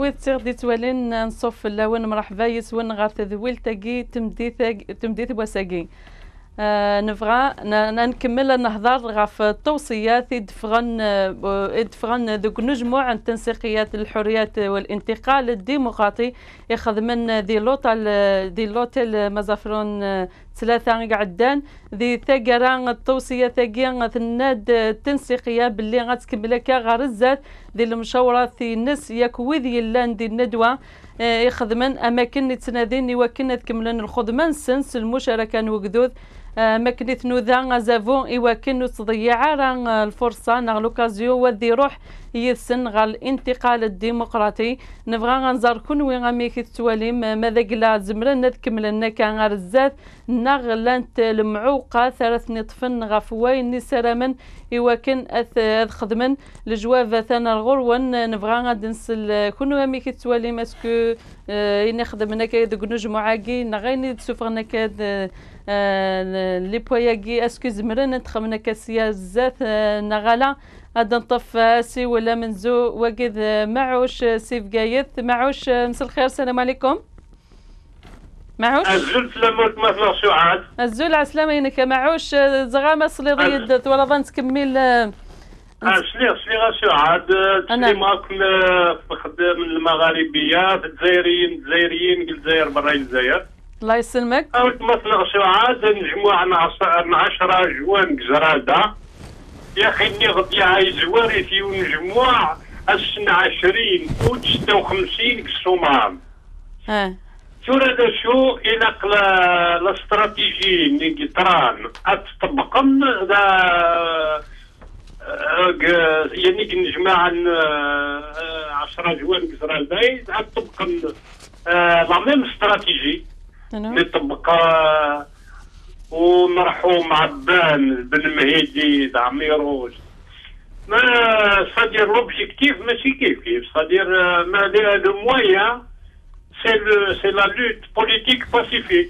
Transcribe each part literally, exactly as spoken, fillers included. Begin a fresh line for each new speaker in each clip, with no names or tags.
ويد سير دي توالين نصف اللون مرحبا يسون غار تذويل تاقي تمديث تمديث بوساقي. آه نبغى نكمل نهضر غاف التوصيات يدفغن يدفغن ذوك نجموع عن تنسيقيات الحريات والانتقال الديمقراطي ياخذ من ذي لوطال ذي لوتيل مزافرون ثلاثة قعدان ذي ثقران التوصية ثقيان ثناد التنسيقية باللي غتكمل كا غرزات ذي المشاورة في نس يكوذي اللان ذي الندوة ياخذ من أماكن يتنادين يوكن تكملن الخدمان سنس المشاركة وقدود مكني ثنوذا زافون إيواكن تضيع ران الفرصة نغ لوكازيو ودي روح يسن غال الانتقال الديمقراطي نبغى غنزار كون وين غاميك التواليم ماذا قلا زمرن نكملنا كان غرزات نغ لانت المعوقة ثلاث نطفن غفوين نسرمن إيواكن أث خدمن لجواب ثنا الغرون نبغى غاد نسل كون غاميك التواليم اسكو إني خدمنا كيد كنوج معاقي نغيني تسوفرنا كاد لي بوياكي اسكو زمرن نتخمنا كسيازات نغالا هذا نطف سي ولا منزو وقد معوش سيف قايد معوش مساء الخير السلام عليكم معوش
الزول سلامات مثلا سعاد
الزول عسلامة ينك معوش زغامة صليضية ولا ظن تكمل
سليغ سليغ سعاد تسليماكم خدام المغاربية الجزائريين الجزائريين الجزائر برا الجزائر
الله يسلمك.
أوت مثلا سعاد نجموع عشرة جوان جزرادة يا أخي إني غدي عايز وارثي ونجموع السنة عشرين أوت ستة وخمسين كسومام.
اه.
شو هذا شو إلى الاستراتيجي اللي قطران أتطبقن ذا يعني نجمع عشرة جوان جزرادة أتطبقن لا ميم استراتيجي. نطبق ونرحو مع بان بن مهيدي دعميروز ما صدير لوبجيكتيف ماشي كيف كيف صدير ما لو مويان سي لو سي لا لوت بوليتيك باسيفيك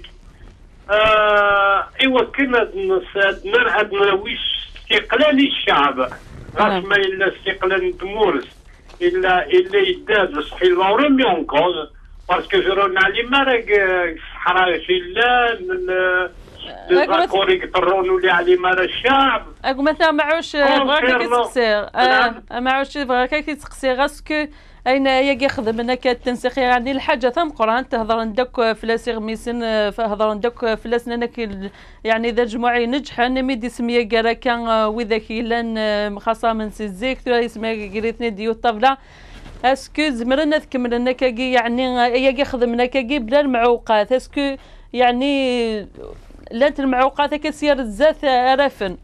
ايوا كنا نرعد ويش استقلال الشعب غاس ما الا استقلال تمورس الا الا يداد صحي لورم يونكوز باسكو جرونا علي مارك الصحراء شيلان الزاكور يقطرون ولي علي مار الشعب
اكو مثلا معوش بغاك كيتسقسي معوش بغاك كيتسقسي غاسكو اين ياخذ منك التنسيق يعني الحاجه ثم قران تهضر عندك فلاس غميسن فهضر عندك فلاس انك يعني اذا جمعي نجح انا ميدي سميه كرا كان واذا كيلان خاصه من سيزيك اسمها قريتني ديو الطبله اسكو زمرنا تكملنا كاكي يعني ياكي خدمنا كاكي بلا المعوقات اسكو يعني لانت المعوقات كسير الزات رفن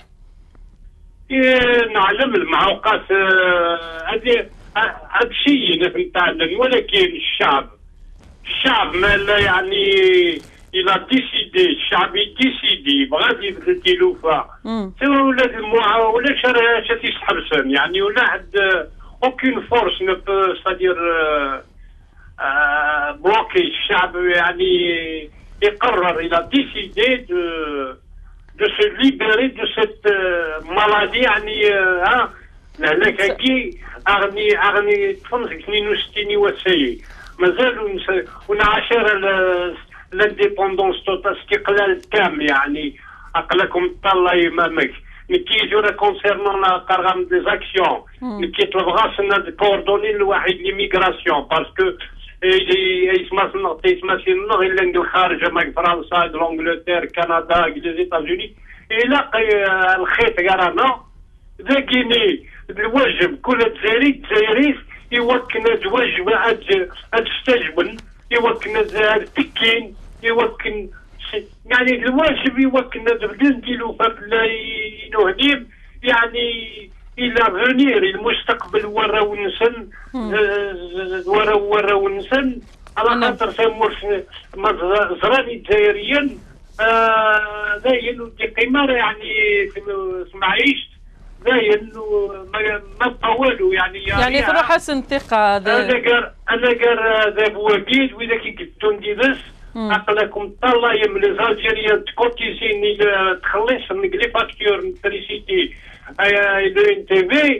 إيه نعلم المعوقات هذه هذا شيء نتعلم ولكن الشعب الشعب ما لا يعني الى ديسيدي الشعب يديسيدي بغا يبدل تيلوفا سواء ولا المعا ولا شاتي يسحبسن يعني ولا حد aucune force ne peut c'est-à-dire euh, euh, bloquer الشعب يعني يقرر il a décidé de de se libérer de cette euh, maladie يعني ها لهلاكي اغني اغني تفنس اثنين وستين وسي مازالوا ونعاشر الانديبوندونس توتال استقلال تام يعني عقلكم طلع يمامك كي يجونا كونسيرنون قرغم دي زاكسيون كي طلبغا سنا كوردوني الواحد ليميغراسيون باسكو يسمى يسمى سينو الا ندير خارج ماك فرنسا لونجلتير كندا لي ايطازوني الى الخيط قرانا ذاكيني الواجب كل جزائري جزائري يوكن الواجب هاد تستجبن يوكن تكين يوكن يعني الواجب يوكن بدون ديلو فبلا ينهديم يعني الى فونير المستقبل ورا ونسن ورا ورا ونسن على خاطر سموش زراني جزائريا داين ودي قمار يعني سمعيشت داين ما طولوا يعني
يعني تروح حسن ثقة
انا قال انا قال ذا بواكيد واذا كي قلتون دي ذس عقلكم طلع يم لي زالجيريان تكوتيسيني تخلص من لي فاكتور الكتريسيتي اي دو ان تي في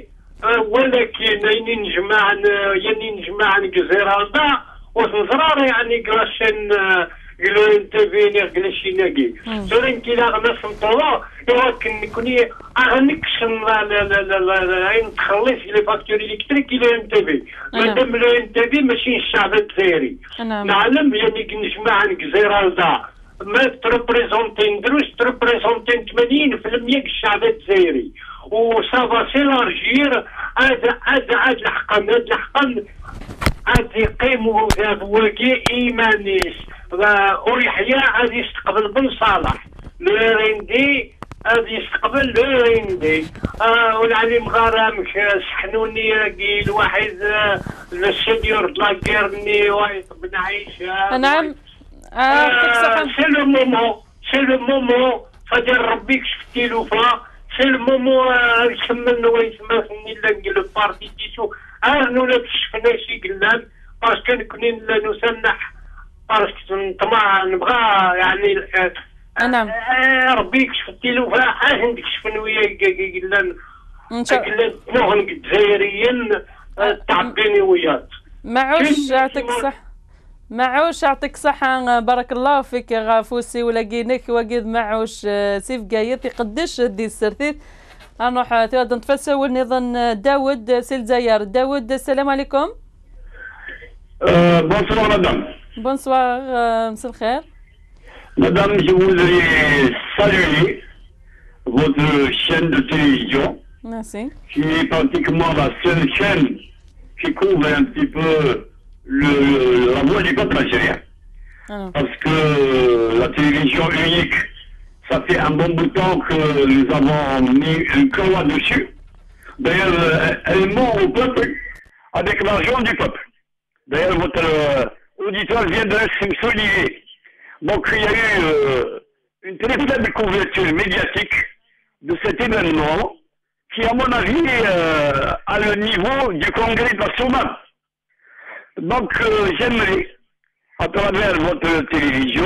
ولكن يعني نجمع يعني نجمع نكزيرالدا وزرار يعني كلاشين قالوا انت بيني قال شي ناقي سورين كي لا ناس مطولا يمكن نكوني غنكشن لا لا لا لا نتخلص لي فاكتور الكتريك الى انت بي مادام لو انت بي ماشي الشعب الجزائري نعلم يعني نجمع نكزيرالدا ما تريبريزونتي ندروس تريبريزونتي ثمانين بالمية الشعب الجزائري وصافا سي لارجير هذا هذا هذا الحقن هذا الحقن هذا يقيموا ذا بواكي ايمانيس وريحيا هذا يستقبل بن صالح لوريندي هذا يستقبل لوريندي آه والعليم غرام سحنوني قيل واحد السينيور لاكيرني واحد بن عيشه
نعم
آه سي لو مومون سي لو مومون فدير ربي كشفتي له فا سي لو مومون يسمن ويسمى لو بارتي ديسو ارنو لا تشفنا شي قلان باسكو نكوني نسنح باسكو نطمع نبغى يعني
نعم
ربي يكشفتي له فا اه نكشفن ويا قلان قلان نوغن الجزائريين تعبيني وياك
معوش يعطيك الصح معوش يعطيك صحة بارك الله فيك غافوسي ولاقينك وقيد معوش سيف قايد يقدش دي السرتيت نروح تقدر نتفسر ونظن داود سيل زيار. داود السلام عليكم.
بونسوار مدام.
بونسوار مساء الخير.
Madame, je voudrais saluer votre chaîne de télévision.
Merci.
Qui est pratiquement la seule chaîne qui couvre un petit peu le, la voix du peuple algérien.
Ah.
Parce que la télévision unique, ça fait un bon bout de temps que nous avons mis une croix dessus. D'ailleurs, elle ment au peuple avec l'argent du peuple. D'ailleurs, votre euh, auditeur vient de le souligner. Donc, il y a eu euh, une très faible couverture médiatique de cet événement qui, à mon avis, euh, a le niveau du Congrès national. Donc, euh, j'aimerais, à travers votre télévision,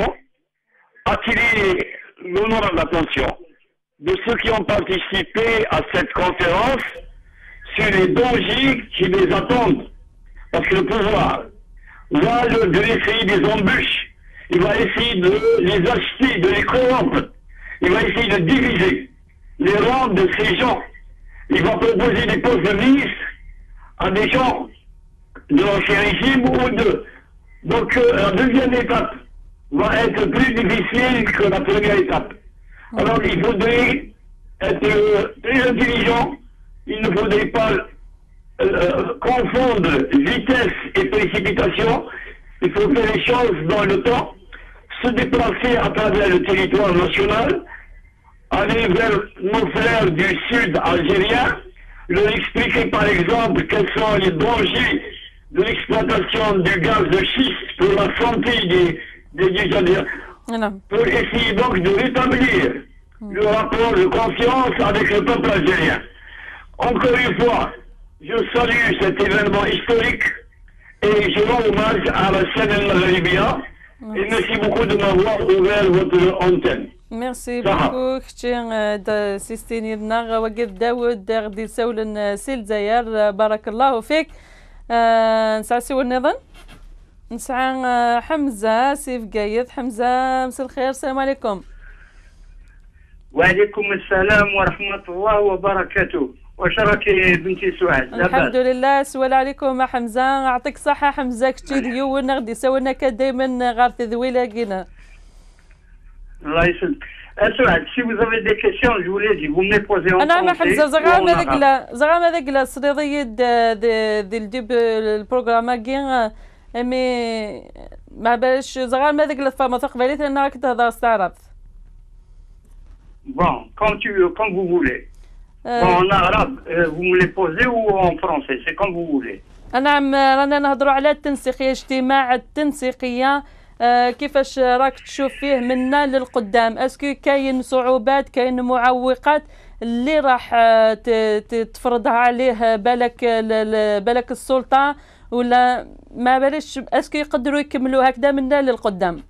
attirer l'honneur de l'attention de ceux qui ont participé à cette conférence sur les dangers qui les attendent. Parce que le pouvoir va de essayer des embûches, il va essayer de les acheter, de les corrompre, il va essayer de diviser les rangs de ces gens. Il va proposer des postes de ministre à des gens de l'ancien régime ou de... Donc euh, la deuxième étape va être plus difficile que la première étape. Alors il faudrait être très intelligent, il ne faudrait pas euh, confondre vitesse et précipitation, il faut faire les choses dans le temps, se déplacer à travers le territoire national, aller vers nos frères du sud algérien, leur expliquer par exemple quels sont les dangers de l'exploitation du gaz de schiste pour la santé des, des Algériens, pour essayer donc de rétablir le rapport de confiance avec le peuple algérien. Encore une fois, je salue cet événement historique et je rends hommage à la scène al-Maghribia et merci beaucoup de m'avoir ouvert votre antenne.
Merci beaucoup. كتشين سيستيني لنا وقف داود غدي سولن سيل زيار بارك الله فيك. نسعى سوى النظام نسعى حمزة سيف قايد. حمزة مساء الخير السلام عليكم.
وعليكم السلام ورحمة الله وبركاته. واش راكي بنتي سعاد؟
الحمد لله. سؤال عليكم حمزة يعطيك الصحة. حمزة كتشي ديون غدي سولنا كدايما غار تذويلة كينا.
الله يسلمك. سعاد si vous avez des questions je vous les dis vous me les posez en
أنا حمزة زغام هذاك لا زغام هذاك لا صديقي ديال الديب البروغرام كين مي ما باش زغام هذاك لا فما تقبليت أنا راك تهضر استعرفت.
Bon, quand tu quand vous voulez. Euh, bon, en arabe, euh, vous me les posez ou en français, c'est comme vous voulez.
نعم رانا نهضروا على التنسيقية اجتماع التنسيقية. آه كيفاش راك تشوف فيه منا للقدام؟ اسكو كاين صعوبات كاين معوقات اللي راح تفرضها عليه بالك بالك السلطة ولا ما بالش اسكو يقدروا يكملوا هكذا منا للقدام؟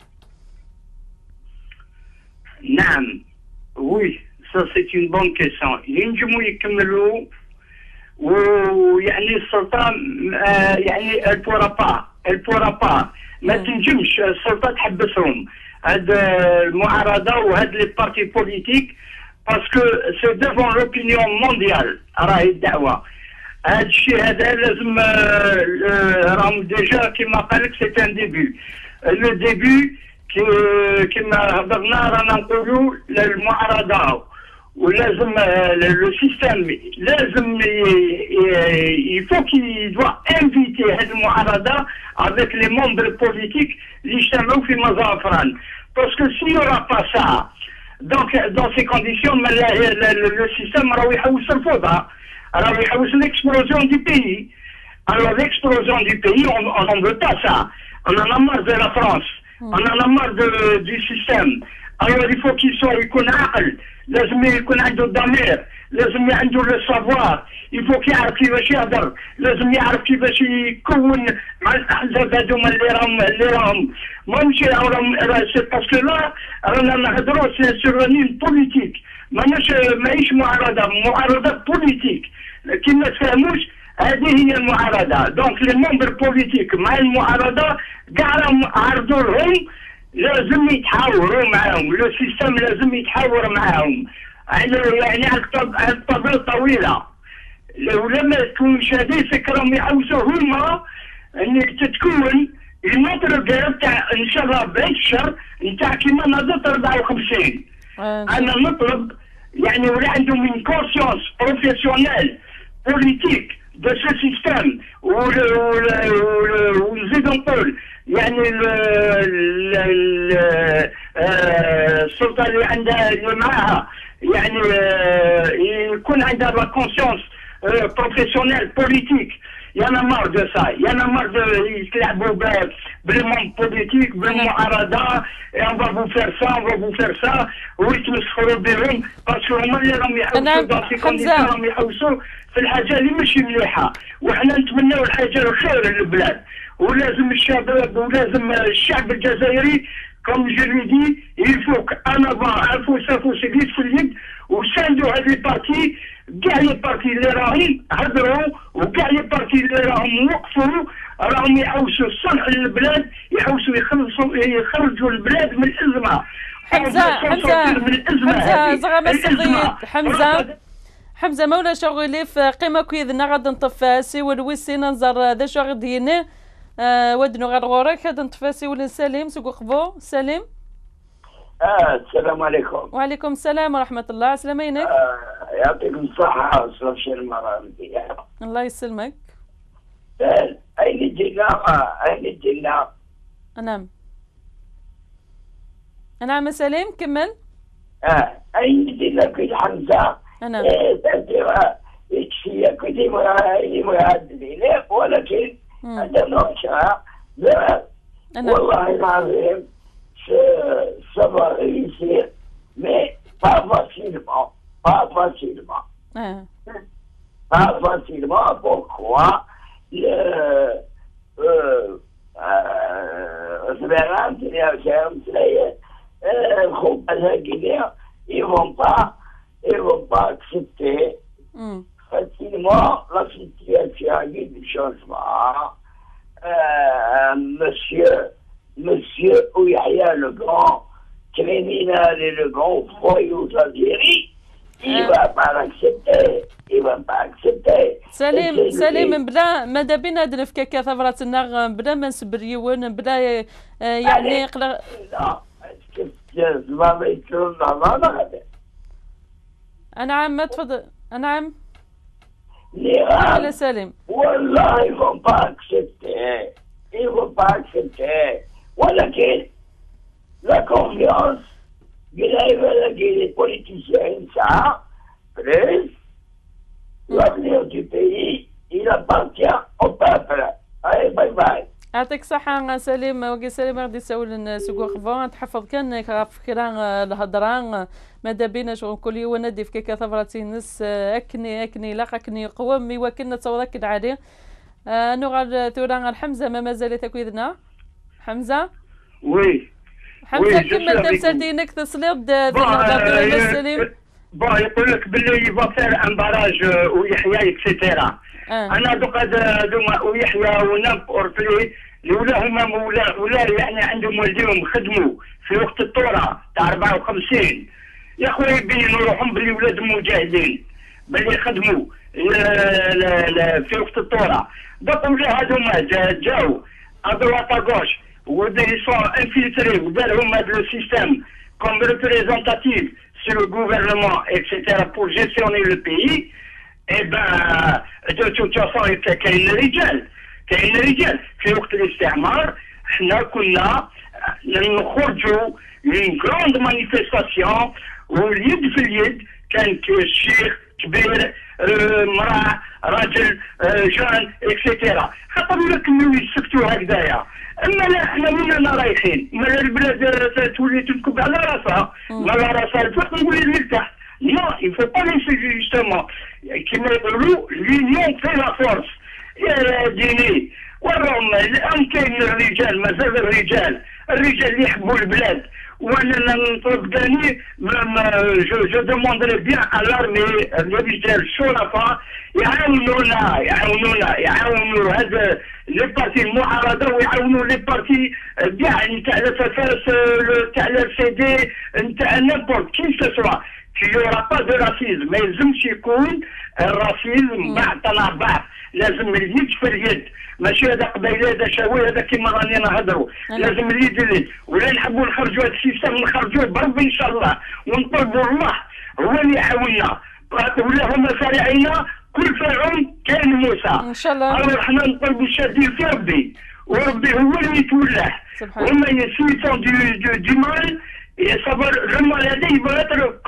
نعم وي ça c'est une bonne question. ينجموا يكملوا ويعني السلطه آه يعني البورا با البورا با ما تنجمش السلطه تحبسهم، هاد المعارضه وهاد لي بارتي بوليتيك باسكو سي ديفون لوبينيون مونديال راهي الدعوه. هاد الشيء هذا لازم راهم ديجا كيما قال لك سي ان ديبي. لو ديبي كيما هضرنا رانا نقولوا المعارضه ولازم لو سيستيم لازم يفو كي دوا انفيتي هاد المعارضه افيك لي مومبر بوليتيك اللي يجتمعوا في مظافران باسكو سي يورا با سا دونك دون سي كونديسيون لو سيستيم راهو يحوس الفوضى، راهو يحوس ليكسبلوزيون دي بيي. Alors l'explosion du pays, on n'en veut pas ça. On en a marre de la France. On en a marre de, du système. Alors il faut qu'il soit يكون عاقل، لازم يكون عنده الضمير، لازم عنده لو سافوار، يفو يعرف كيفاش يهضر، لازم يعرف كيفاش يكون مع الاحزاب هذوما اللي راهم اللي راهم ماهمش راهم سي باسكو لا رانا نهضروا سي سور لين بوليتيك، ماناش ماهيش معارضه، معارضه بوليتيك كي ما تفهموش هذه هي المعارضه. دونك لي مومبر بوليتيك مع المعارضه كاع راهم عرضوا لهم لازم يتحاوروا معاهم، لو سيستم لازم يتحاور معاهم يعني على الطبيعة الطويلة. ولا ما تكونش هذه فكرهم يحوسوا هما ان تتكون المطر تاع ان شاء الله بعد الشهر نتاع كيما نضت أربعة وخمسين. انا نطلب يعني ولا عندهم من كونسيونس بروفيسيونيل بوليتيك دو سو سيستم ونزيد نقول يعني السلطه اللي عندها اللي معاها يعني يكون عندها لا كونسيونس بروفيسيونيل بوليتيك. يانا مار دو سا، يانا مار دو يتلعبوا بالمون بوليتيك بالمعارضه، اون فا فو فير سا اون فا فو فير سا ويتمسخروا بهم باسكو هما اللي راهم يحوسوا دون سي كونديسيون، راهم يحوسوا في الحاجه اللي ماشي مليحه. وحنا نتمناو الحاجه الخير للبلاد، ولازم الشباب ولازم الشعب الجزائري كوم جو لي دي يفوك انا با الفو سافو سيكليس في اليد وساندوا هاد لي بارتي، كاع لي بارتي اللي راهم هضروا وكاع لي بارتي اللي راهم وقفوا راهم يحوسوا الصلح للبلاد، يحوسوا يخلصوا يخرجوا البلاد من الازمه.
حمزه حمزه حمزه زغما الصغير حمزه حمزه مولا شغلي في قيمه كويذنا غادي نطفاسي والويسينا نزر ذا شو غدينا آه ودنو غير غورك هذا نطفاسي ولا سليم سوق خبو سليم.
اه السلام عليكم.
وعليكم السلام ورحمه الله. سلامينك.
آه يعطيكم الصحه وصلاه شير المرامدي.
الله يسلمك.
اين جينا اين جينا.
نعم نعم سليم كمل.
اه اين جينا كل حمزه.
نعم.
يكفي كل معدلين ولكن هذا نوشا والله العظيم ça va réussir mais pas facilement pas facilement
ah.
pas facilement. Pourquoi le euh ils vont pas ils vont pas accepter mm. facilement la situation du changement. Euh, monsieur, monsieur Ouyahia le grand criminel et le grand voyou d'Algérie, il ne va pas l'accepter, il ne va pas accepter.
سليم سليم بلا ماذا بينا نفكك ثورة النغم بلا ما نسبريون بلا يعني
لا ما بيتلون ما
نعم ما تفضل. نعم
l'Iran,
سليم
والله ils vont pas accepter, ils vont pas accepter. ولكن la confiance que les politiciens ça, plus l'avenir du pays, il appartient au peuple. Allez, bye bye.
يعطيك الصحة سليم. وقي سليم غادي يسول سوق خفان تحفظ كان فكران الهضران ماذا بينا شغل كل يوم ندي في كيكا ثبرتي نس اكني اكني لاق اكني قوم مي وكنا تصورك عليه. آه نغال ثوران الحمزة ما مازال تكويدنا حمزة.
وي
حمزة كمل تمثل دينك تصليد ذي سليم.
بون يقول لك باللي يفافير ان باراج ويحيى اكسيتيرا.
آه.
انا دوك هذوما ويحيى ونامبورت لي ولا هما ولا ولا يعني عندهم والديهم خدموا في وقت الثوره تاع أربعة وخمسين يا خويا يبينوا روحهم باللي ولادهم مجاهدين باللي خدموا في وقت الثوره. دوك ولا هذوما جاو ادروات اغوش ودا يسون انفلتري ودارهم هذا السيستم كوم ريبريزونتاتيف sur le gouvernement, et cetera, pour gestionner le pays, et ben, de toute façon, كاين رجال كاين رجال في وقت الاستعمار حنا كنا نخرجوا من كروند مانيفيستاسيون واليد في اليد كان الشيخ كبير مراه راجل جان اكسيتيرا خاطر ولا كانوا يسكتوا هكذايا. اما لا حنا وين رايحين؟ ما البلاد تولي تنكب على راسها ما على راسها الفوق نقول للتحت. لا يفو با ليسي جوستومون كيما يقولوا لونيون في لا فورس يا ديني وراهم الان كاين الرجال مازال الرجال الرجال اللي يحبوا البلاد. وانا نطلب ثاني جو جو دوموندري بيان على لارمي الرجال الشرفاء يعاونونا يعاونونا يعاونوا هذا لي بارتي المعارضه ويعاونوا لي بارتي كاع نتاع الفاس تاع السي دي نتاع نيمبورت كي سوا كي يورا با دو راسيزم. ما يلزمش يكون الراسيزم بعض طلع بعض لازم اليد في اليد ماشي هذا قبيله هذا شاوي هذا كيما راني نهضروا لازم اليد اليد. ولا نحبوا نخرجوا هذا السيستم نخرجوه بربي ان شاء الله ونطلبوا الله هو اللي يعاوننا ولا هما سارعين كل فرعون كان موسى
ان شاء الله.
alors حنا نطلبوا الشادين في ربي وربي هو اللي يتولاه. هما يسيطون دو دو مال يصبر لما هذا يبغى يتر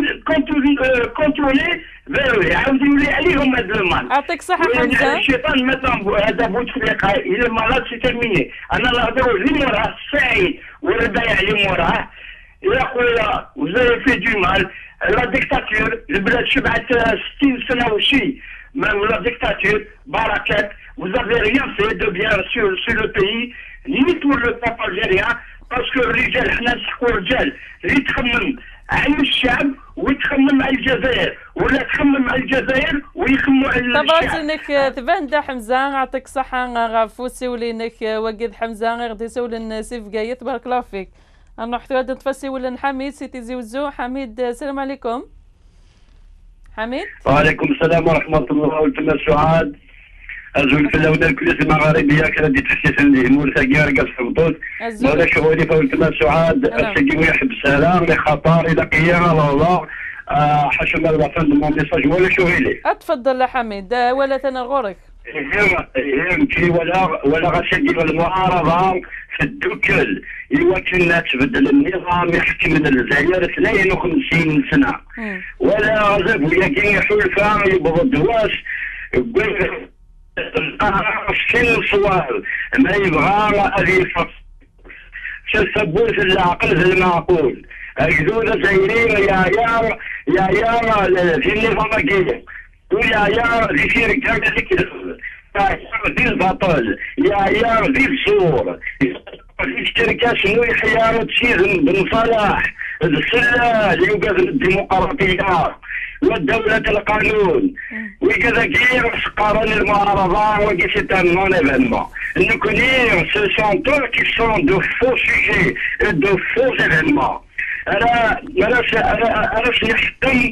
كونترولي يعاودوا يولي عليهم هذا المال.
يعطيك الصحة حمزة.
الشيطان مثلا هذا بوتفليقه الى المرات سي ترميني. انا نهضروا اللي موراه السعيد والربايع اللي موراه يا خويا وزي في دو مال. لا ديكتاتور البلاد شبعت ستين سنه وشي من لا ديكتاتور بركات وزافي ريان في دو بيان سور سور لو بيي ني بور لو بوبل الجيريان باسكو الرجال حنا نسحقوا الرجال اللي تخمم على الشعب ويتخمم على الجزائر ولا تخمم على الجزائر ويخموا على الشعب.
طبعا انك تبان حمزه يعطيك الصحه غافوسي ولينك وقد حمزه غادي سولن سيف قايت بارك الله فيك. انا حتى هذا تفسي ولا حميد سيتي زوزو حميد السلام عليكم. حميد
وعليكم السلام ورحمه الله والتماس سعاد أزول في اللون الكليس المغاربية كانت تحسيس الهمور ثقير قص حبطوط ولا شغولي فولتما سعاد السجي ويحب السلام لخطار إلى قيامة الله حشم الوطن من ميساج ولا شغولي.
أتفضل حميد ولا تنغورك.
هم كي ولا ولا غسجل المعارضة في الدكل إيوا كنا تبدل النظام يحكم الجزائر اثنين وخمسين سنة ولا غزب وياكين حلفاء يبغوا الدواش يقول سن صوال ما يبغى هذه الفصل تسبوش العقل في المعقول الجدود زايرين يا يار يا يار في النظام كذا ويا يار في شركة كذا يا يار في البطل يا يار في الصور في الشركة شنو يحيار تشير بن صلاح السلة اللي يوقف الديمقراطية والدولة القانون وكذا كير قارن المعارضة وكي سيت ان نون ايفينمون نكونير سو سون تو كي سون دو فو سوجي دو فو ايفينمون. انا انا انا نحتم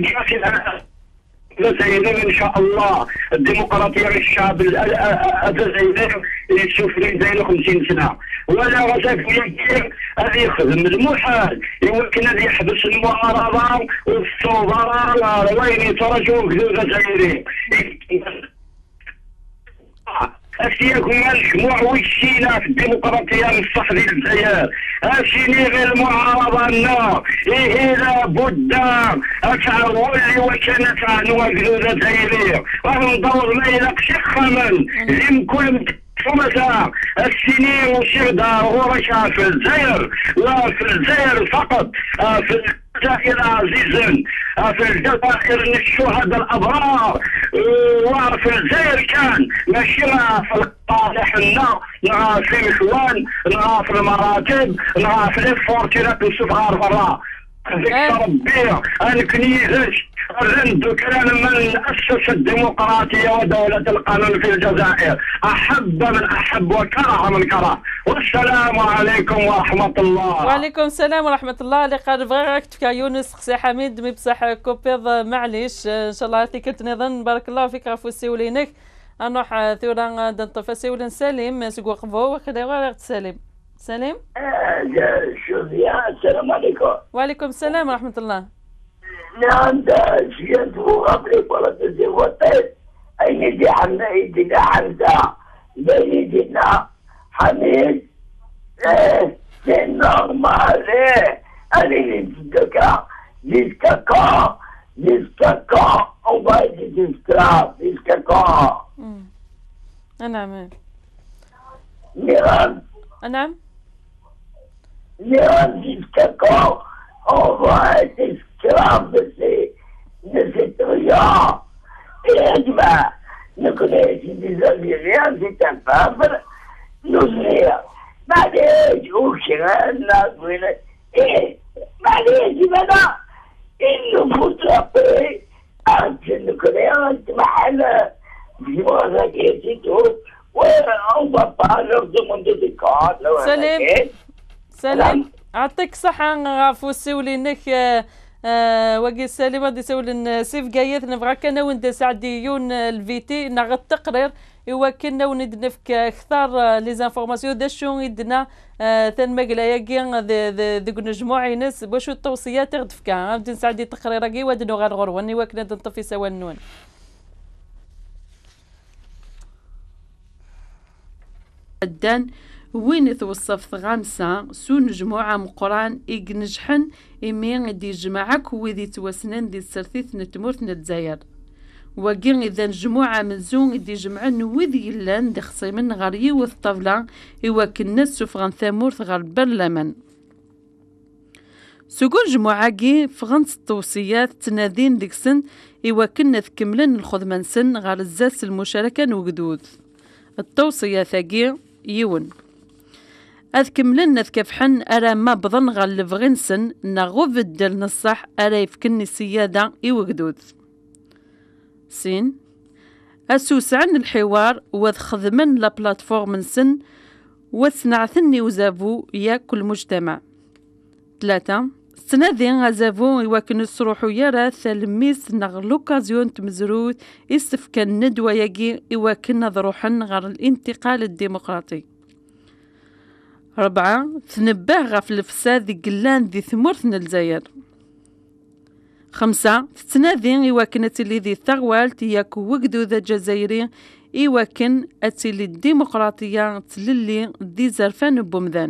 الجزائريين ان شاء الله الديمقراطيه للشعب الجزائري يشوف لي زين خمسين سنه ولا غزاك يدير هذا يخدم المحال يمكن ان يحبس المعارضه والصوبره وين يترجوا الجزائريين أشياء كنا نجمع ويشينا في الديمقراطية الصح ديال الجزائر أشيني غير المعارضة لا إيه لابد أتعولي وكانت عنوان الجزائرية وندور ما يلاقش خمن لمكل فمثلا السنين وشهدها ورشا في الجزائر لا في الجزائر فقط في الجزائر عزيزا في الجزائر الشهداء الابرار وفي الجزائر كان ماشي في القاضح لنا لا في الحوان لا في المراتب لا في الفورتينات والصغار برا ذكر ربي الكنيسة الرند كان من أسس الديمقراطية ودولة القانون في الجزائر، أحب من أحب وكره من كره. والسلام عليكم ورحمة الله.
وعليكم السلام ورحمة الله. اللي قال بغيك تفكا يونس خصي حميد مي بصح كوبيض معليش إن شاء الله ثيكلت نظن بارك الله فيك غفو السيولينك نروح ثورا دنطفا سيولن سليم سقو قفو وخلي غير سليم سليم.
السلام عليكم.
وعليكم السلام ورحمة الله.
نعم شيء قبل بلد الزواتات أي دي حمنا يدينا حمزة يدينا حميد إيه c'est normal eh allez jusqu'à jusqu'à quand jusqu'à quand on va être des esclaves jusqu'à quand
نعم
نعم
نعم
نعم jusqu'à quand on va être esclaves de ces de ces truands et bah nous connaissons des Algériens c'est un peuple nous معليش وشغلنا ولا ايه معليش بدا انه فوتوغرافي عشان كده انت محل في مواجهته وهم بقالوا دموندو دي كارد.
سليم سليم يعطيك الصحة غافو سولينك وقي سليم غادي سولن سيف قايث نبغاك انا وند سعديون الفيتي نغ التقرير إوا كنا وندنفك أكثر لي زانفورماسيون دا شو يدنا ثان مقلايا كي ذوك نجموع ينس باشو التوصيات غدفكا غادي نساعدي تقريرا كي ودنو غير غرواني وكنا نطفي سوا النون. الدان وين توصف غامسة سو نجموعة مقران إيقنجحن إمين دي جماعك ويدي توسنن دي السرثيث نتمورت نتزاير وكين إذا نجموعة من زون دي جمعن وذي اللان دي خصيمن غار يوث طفلة إوا كنا سفغان ثامورث غار برلمان سوكون جموعة كي فغنت التوصيات تنادين ديك سن إوا كنا تكملن الخدمة سن غار الزاس المشاركة نوجدود التوصية ثاقي يون أذكملن ذكفحن أرى ما بظن غار لفغنسن نغوف الدل نصح أرى يفكني السيادة يوجدود سين أسوس عن الحوار وذخذمن لا بلاتفورم سن وثنعثني وزافو يا كل مجتمع. ثلاثة سنادين غزافو يواكن الصروحو يرى ثلميس نغ لوكازيون تمزروث يستفكن ندوة يجي يواكن ضروحن غير الانتقال الديمقراطي. أربعة ثنباه غف الفساد قلان ذي ثمورثن الجزائر. خمسة تنادين إيواكن أتلي ذي ثغوالت ياكو وقدو ذا جزائري إيواكن أتلي الديمقراطية تللي ذي زرفان بومذان.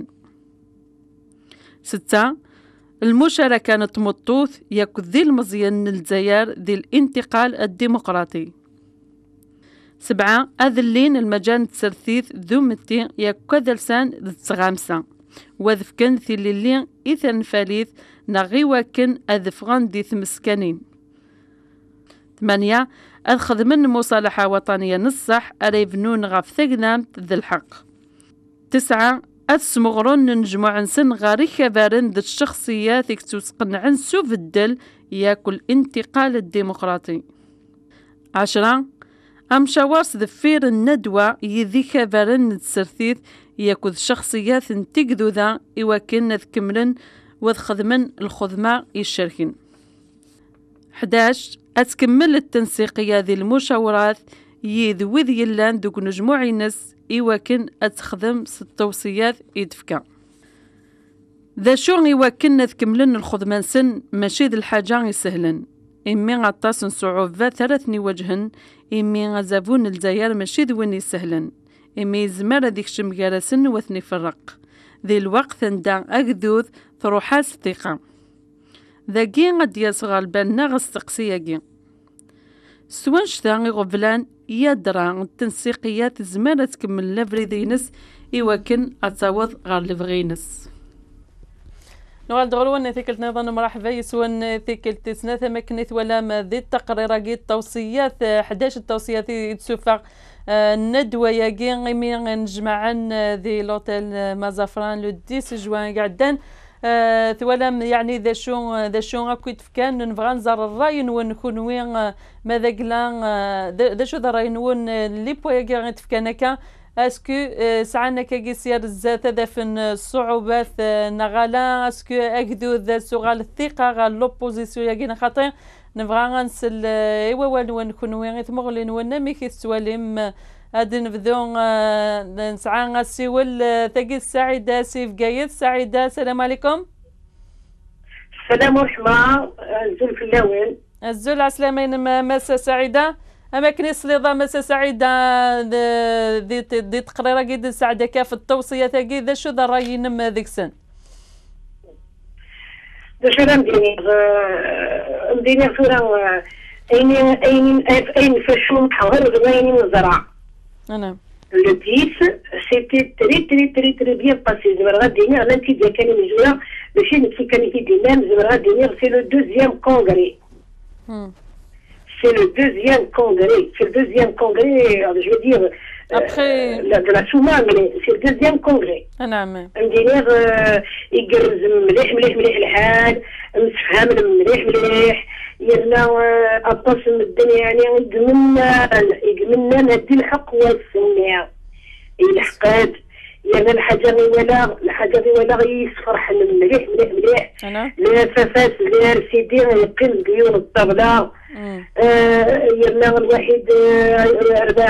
ستة المشاركة نتمطوث ياكو ذي المزيان الجزائر ذي الانتقال الديمقراطي. سبعة أذلين المجان تسرثيث ذو متين ياكو كذا لسان ذي تغامسة وذفكن ذي اللين إثن فاليث نغي وكن أذفغان دي ثمسكنين. ثمانية أخذ من مصالحة وطنية نصح أريفنون غاف ثقنامت ذي الحق. تسعة أسمغرون نجمع نسن غاري خبارن ذي الشخصيات يكتوسقن عن سوف الدل ياكل انتقال الديمقراطي. عشرة أمشاورس ذفير الندوة يذي خبارن السرثيث ياكل شخصيات تقذو ذا إواكن ذكملن وذخذمن الخدمة الشركين. حداش أتكمل التنسيقية ذي المشاورات يذ وذي اللان دوك نجموع ناس إيواكن أتخدم التوصيات يدفكا. ذا شو إيواكن نذكملن الخدمة سن ماشي ذي الحاجة يسهلن إمي غطاس صعوبة ثلاثني وجهن إمي غزافون الجزائر ماشي ذوين يسهلن إمي زمارة ديك شمقارسن وثني فرق ذي الوقت ندا أقذوذ ثروحاس الثقة ذاكي غد يصغر بالنا غستقسياكي سوانش ثاني غفلان يدرى التنسيقيات زمانة تكمل لافري دينس إيواكن أتاوض غار لفغينس. نوال دغلوان ثيكلت نظن مرحبا يسوان ثيكلت سنة مكنث ولا ما ذي التقرير التوصيات حداش التوصيات يتسوفق الندوة ياكي غيمي نجمعن ذي لوتيل مازافران لو ديس جوان قعدان آه ثوالم يعني ذا شو ذا شو راكو يتفكان نبغى نزار الراي نون نكون وين ماذا قلان ذا شو ذا راي نون اللي بويا كاع يتفكان هكا اسكو سعنا كي سير الزات هذا فن الصعوبات نغالا اسكو اكدو ذا سوغال الثقه غال لوبوزيسيون ياكينا خاطر نبغى غنسل ايوا والو نكون وين تمغلين ونا مي كيتسواليم هادي نبداو نسعى غاسيول تاكي السعيده سيف قايد سعيده السلام عليكم.
السلام ورحمه الزول في الاول
الزول عسلامين مسا سعيده اما كنيس لي مسا سعيده دي دي تقريره كي سعده كاف التوصيه تاكي ذا شو ذا راي نم هذيك السن
ذا شو ندير ندير صوره اين اين اين فشوم حوار غير نزرع
انا
le dix c'était très très très très bien passé زعما غادي انا كي ديال كان مجوله ماشي نفسي كان كي دينا زعما غادي سي لو دوزيام كونغري c'est le deuxième congrès c'est le deuxième congrès je veux dire
après
la de la Souma mais c'est le deuxième congrès
نعم
ندير يقرز مليح مليح مليح الحال متفهم مليح مليح يلا أبطس من الدنيا يعني يقمنا يقمنا نهدي الحق والسميع الحقاد يلا الحاجة غي ولا الحاجة غي ولا غي يصفرح مليح مليح مليح لا ففاس لا سيدي يقل ديون الطبلة يلا الواحد أربعة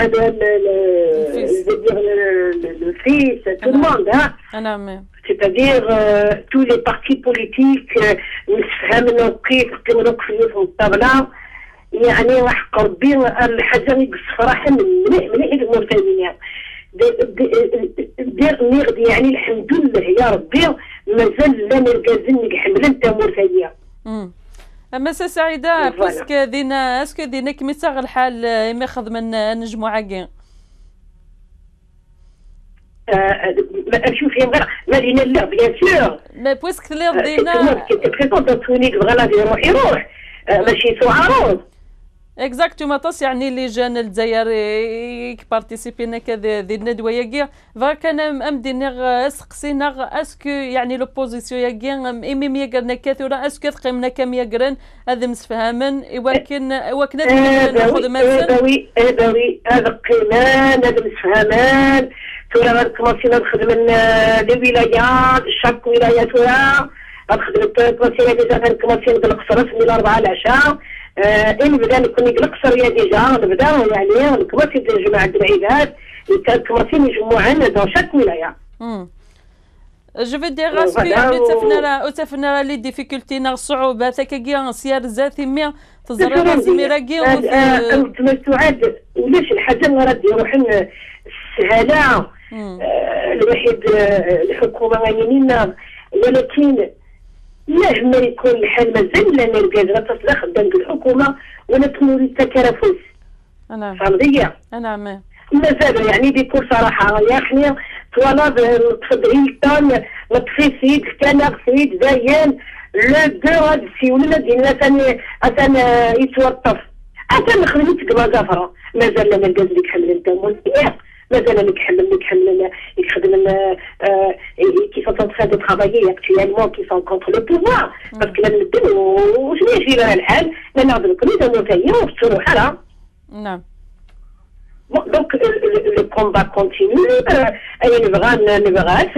الفيس تو الموند ها
نعم
c'est-à-dire euh, tous les partis politiques نفهمنا كيف كيما نوقفوا في الطابله يعني راح ربي الحاجه اللي صراحه مليح مليح المرتدين دير نغدي يعني الحمد لله يا ربي مازال لا نلقى حمل انت مرتديه.
اما سعيده باسكو دينا اسكو دينا كمي صاغ الحال ما ياخذ من نجمو عاكين
شوفي ما لينا لا بيان سور
ما بويسك اللي دينا
بريزونط تونيك بغا يروح يروح ماشي سو عروض
اكزاكتومون طاس يعني اللي جان الجزائر بارتيسيبينا كذا ذي الندوه ياكي فكان ام دينا سقسينا اسكو يعني لوبوزيسيون ياكي امي ميا كثيرا اسكو تقيمنا كم يقرن هذا مسفهمن ولكن ولكن ناخذ مثلا
وي وي هذا قيمان هذا مسفهمان تورا غنكماسينا نخدم الولايات شاك ولايه تورا غنخدم الكماسينا ديجا غنكماسينا بالقصر من الاربعه العشاء إيه نبدا نكون القصر يا ديجا نبدا يعني الكماسين ديال جماعة العباد الكماسين يجمعونا دون شاك ولاية.
جو في دير اسكو يعني تفنا تفنا لي ديفيكولتي نا الصعوبات هكاكيا سيار ذاتي مي تزرع راس ميراكي
المستوعب ولاش الحاجة اللي غادي يروح السهالة الواحد الحكومة غاينين ولكن مهما يكون الحال مازال لا نلقى غتصل خدام الحكومه ولا تموري تكرفس.
انا
فهمتي؟
نعم
مازال يعني بكل صراحه يا اخي طوالا تفضلي الطن نطفي سيد كان سيد زين لو دو هاد السي ولا دينا ثاني ثاني يتوطف انا خدمت كما زفره مازال لا نلقى لك حمل الدم مازال نكحمل نكحمل يخدم كي سون تران دو ترافايي اكتويلمون كي سون كونتر لو بوفوار باسكو لا نبدل وشنو يجي لها الحال لا نعرض لكم اذا مرتاحين وفتحوا حالها.
نعم
دونك لو كومبا كونتينيو اي نبغى نبغات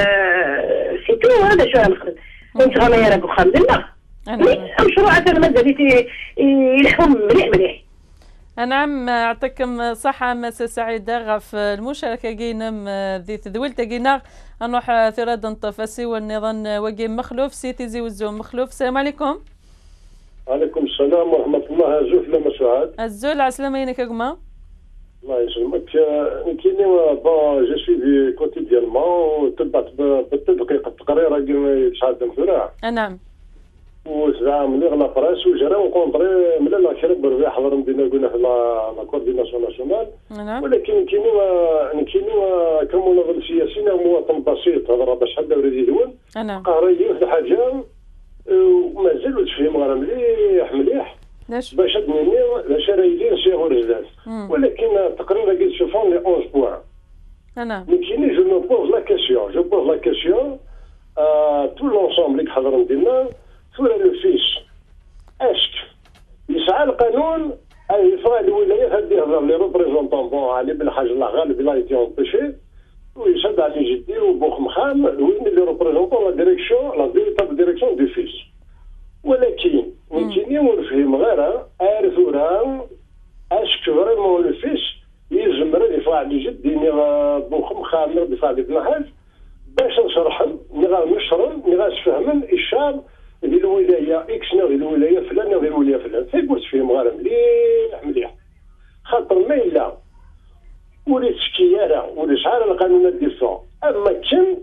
سي تو هذا شو غنخدم كنت غنايا راكو خامدنا المشروع هذا مازال يلحم مليح مليح.
نعم يعطيكم صحة مسا سعيدة غف المشاركة كينم ذي تذويل تاكينا نروح ثراد نطفاسي والنظام وقي مخلوف سيتي زي وزوم مخلوف. السلام عليكم.
وعليكم السلام ورحمة الله. الزول لما سعاد
الزول عسلامة ينك كما
الله يسلمك. كيني بون جو سويفي كوتيديانمون تبعت بالتدقيق التقرير كي شحال نفرع.
نعم
وزعما ملي غلا فرنسا وجرا ونكونطري ملي لا كرب بربي حضر مدينه قلنا في لا كورديناسيون ناسيونال.
نعم
ولكن كاينين كاينين كمناضل سياسي مواطن بسيط هضر باش حد وريد يدون.
نعم
قاريين في الحاجه ومازال تفهم راه مليح مليح
باش
باش تنمي باش رايدين سيغو رجلات. ولكن تقريبا كي تشوفون لي أحد بوان.
نعم
كاينين جو مو بوز لا كيسيون جو بوز لا كيسيون تو لونسومبل اللي حضرنا ديالنا ثورة لو فيش اشك يسعى القانون اي يفرع الولايات هادي يهضر لي ريبريزونطون بون علي بن حاج الله غالب لا ايتي امبيشي ويشد على جدي وبوخ مخام وين اللي ريبريزونطون لا ديريكسيون لا فيريتابل ديريكسيون دو فيش. ولكن يمكنني ونفهم غير عارف وراه اشك فريمون لو فيش يزمر يفرع على جدي بوخ مخام يفرع على بن حاج باش نشرحهم نغا نشرهم نغا نفهمهم الشعب ديال الولايه اكس نغ الولايه فلان نغ الولايه فلان فيقولش فيهم غير مليح مليح خاطر ما الا وليت شكياره ولا شعار القانون الدفاع اما كان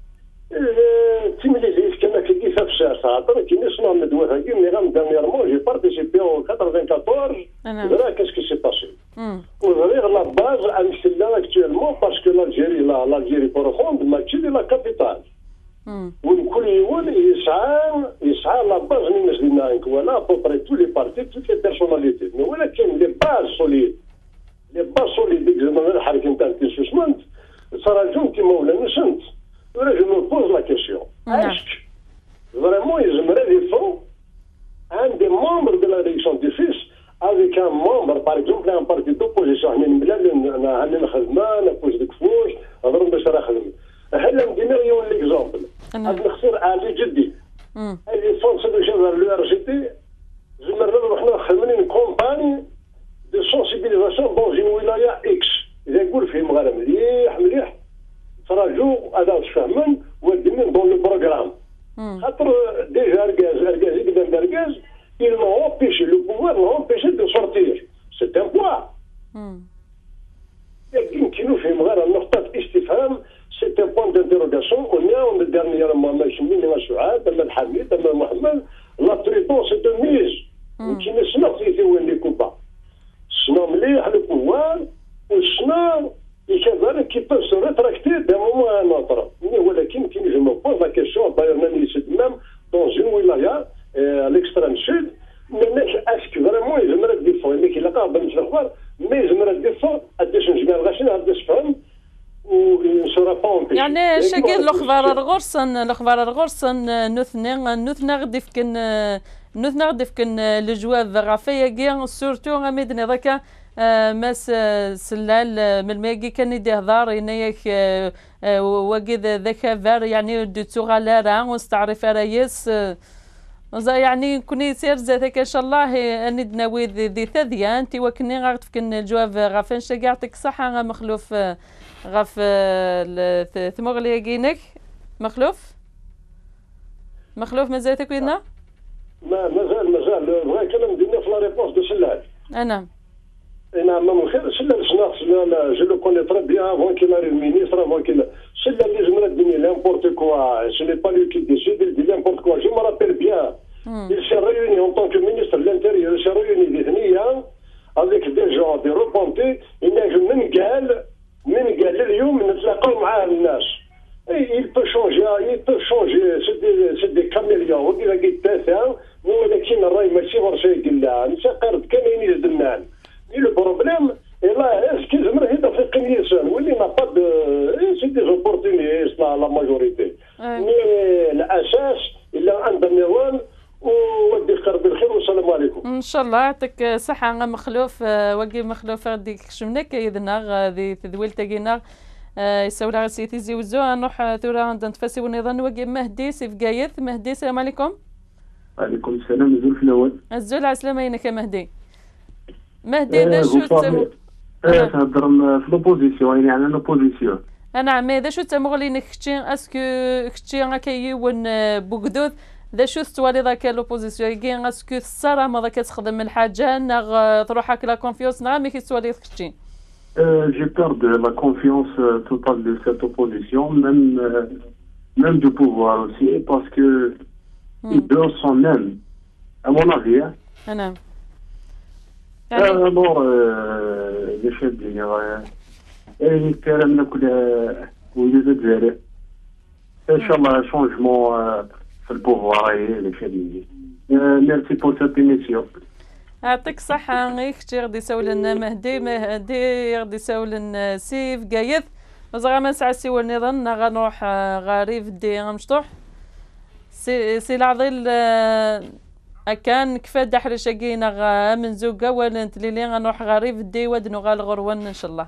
تمليليس كما كيف في الشارع خاطر كاين شنو ندوه هاكي ملي غام دانييرمون جي بارتيسيبي اون أربعة وثمانين راه كاش كي سي باسي وغير لا باز امثله اكتوالمون باسكو لالجيري لا لالجيري بروفوند ماشي لا كابيتال وكل يوم يسعى يسعى لا باز اللي مازلنا ولا بوبري تو لي بارتي تو لي بيرسوناليتي ولكن لي باز سوليد لي باز سوليد زعما الحركه نتاع التيسوسمنت صراجون كيما ولا نسنت ولا جو مو بوز لا كيسيون اش فريمون يزمر لي فون un des membres de la réaction du fils avec un membre par exemple un parti d'opposition حنا نبلال انا عندنا الخدمه نفوز ديك فوش نضرب باش راه خدمه هلا ندير يون ليكزامبل هاد نخسر علي جدي هذه فونس دو جافر لو ار جي تي زمرنا رحنا خدمين كومباني دو سونسيبيليزاسيون دون اون ولايه اكس اذا نقول فيهم غير مليح مليح تراجعوا هذا تفهمن ودينا دون لو بروغرام خاطر ديجا ركاز ركاز قدام ركاز il m'a empêché le pouvoir m'a empêché de sortir c'est un poids يمكن فيهم غير نقطه استفهام c'est un point d'interrogation on est en dernièrement ماشي من سعاد تم الحميد تم محمد لا تريطون سي دو ميز يمكن نسمع في وين لي كوبا شنو مليح لو pouvoir وشنو كذلك كيف سو ريتراكتي دان مومون ان اوتر ولكن كي جو مو بوز لا كيسيون داير ماني سيد ميم دون اون ولايه ليكستريم سود مناش اسك فريمون يزمر ديفو اللي كي لقى بنت الاخبار ما يزمر ديفو اديش نجمع الغاشين هاد فهم
يعني شكل الاخبار الغرسن الاخبار الغرسن نثني نثني غدي فكن نثني غدي فكن الجواب غافيه كي سورتو غامدني ذاك ماس سلال من ماكي كان يدي هضار ينايك وقد ذاك فار يعني دو تغالارا واستعرف رايس يعني كوني سير ذاتك ان شاء الله اني دناوي ذي ثديا انت وكني غاغت فكن الجواب غافن شقعتك صحه مخلوف غاف ثمغلي كينك مخلوف مخلوف مازالتك وينا
ما مازال مازال بغا كلام ديالنا في لا ريبونس دو سلال
انا
نعم من خير سلال شناق سلال جو لو كوني تري بيان افون كي لاري المينيستر افون كي سلال اللي زمرت دني لامبورت كوا سي ني با لو كي ديسيد دي لامبورت كوا جو مارابيل بيان il s'est réuni en tant que ministre de l'Intérieur il s'est réuni d'ethnia avec des gens des repentis il a من قال من قال اليوم نتلاقاو مع الناس il peut changer il peut changer c'est des c'est des caméléons وكذا قلت تاثا ولكن الراي ماشي غير شيء قلنا نسى قرب كاين يزدنان le problème est là est-ce que زمر هذا في القنيسان واللي ما با سي دي اوبورتونيتي لا ماجوريتي مي الاساس الا عند النظام ودي قرب الخير والسلام عليكم
ان شاء الله يعطيك صحه مخلوف وقي مخلوف غادي كشمنك اذنا غادي تذويل تاكينا يساولا سيتي زيوزو نروح ثورة نتفاسي ونظن وقي مهدي سيف قايث مهدي السلام عليكم.
وعليكم السلام الزول في الاول
الزول على سلامة ينك مهدي مهدي ذا شو تسمو
تهضر في لوبوزيسيون يعني على لوبوزيسيون
نعم ذا شو تسمو لي نكتشي اسكو كتشي غاكيون بوكدود ذا شو توالي ذاك لوبوزيسيون كي اسكو الصرا ما ذاك تخدم الحاجه نغ تروح هاك لا كونفيونس نعم مي كيتوالي كتشي
j'ai peur de la confiance euh, totale de cette opposition, même, euh, même du pouvoir aussi, parce que mm. ils doivent s'en même, à mon avis. Hein.
Ah non.
Euh, bon, les chefs de dire, et كلام ناكل ولاد الجزائر. إن شاء الله changement في البوفوار les chefs. Merci pour cette émission.
يعطيك الصحة غيختي غادي يساول لنا مهدي مهدي غادي يساول سيف قايث وزغا ما نسعى سيوا النظام غنروح غريف دي غمشطوح سي سي العضيل كان كفا دحر شقينا من زوجة ولنت ليلين غنروح غريب الدي ودنو غال غروان ان شاء الله.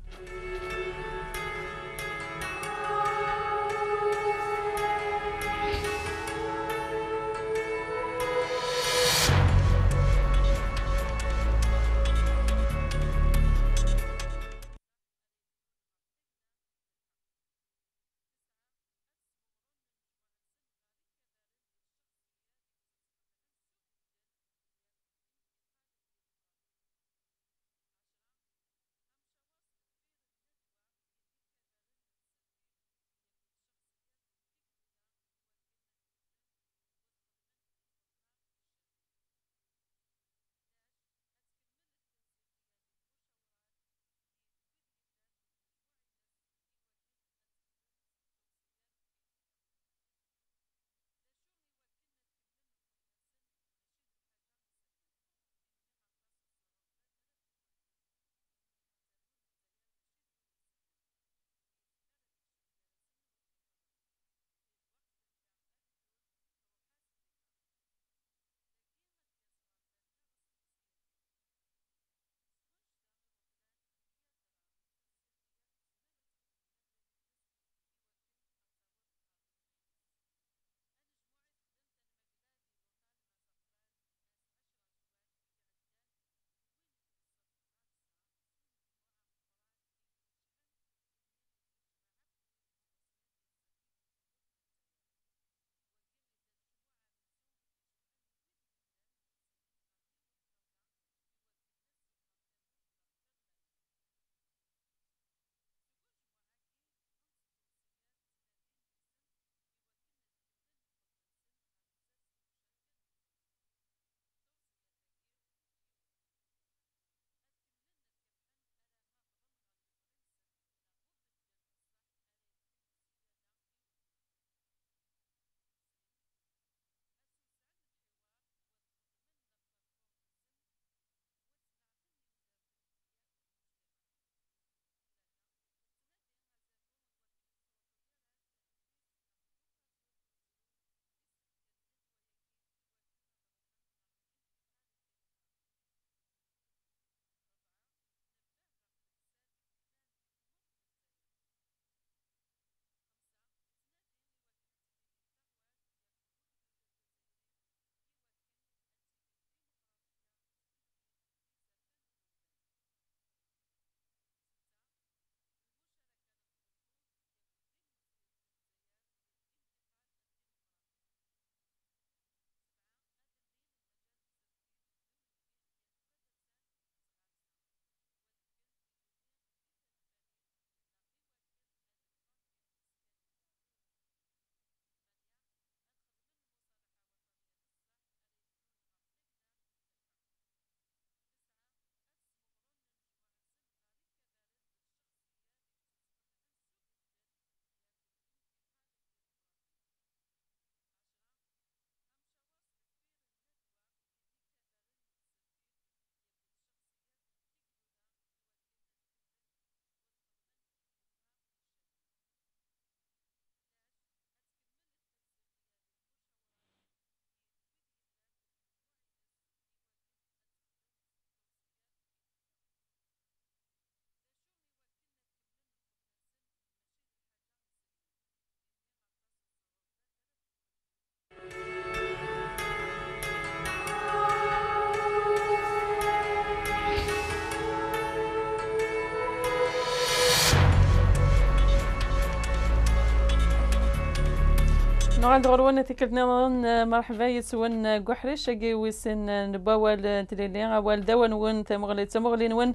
نوعد غروان تكلنا مرحبا يسون قحرش شقي ويسن نباول تليلين أول دوان ون تمغلي تمغلين ون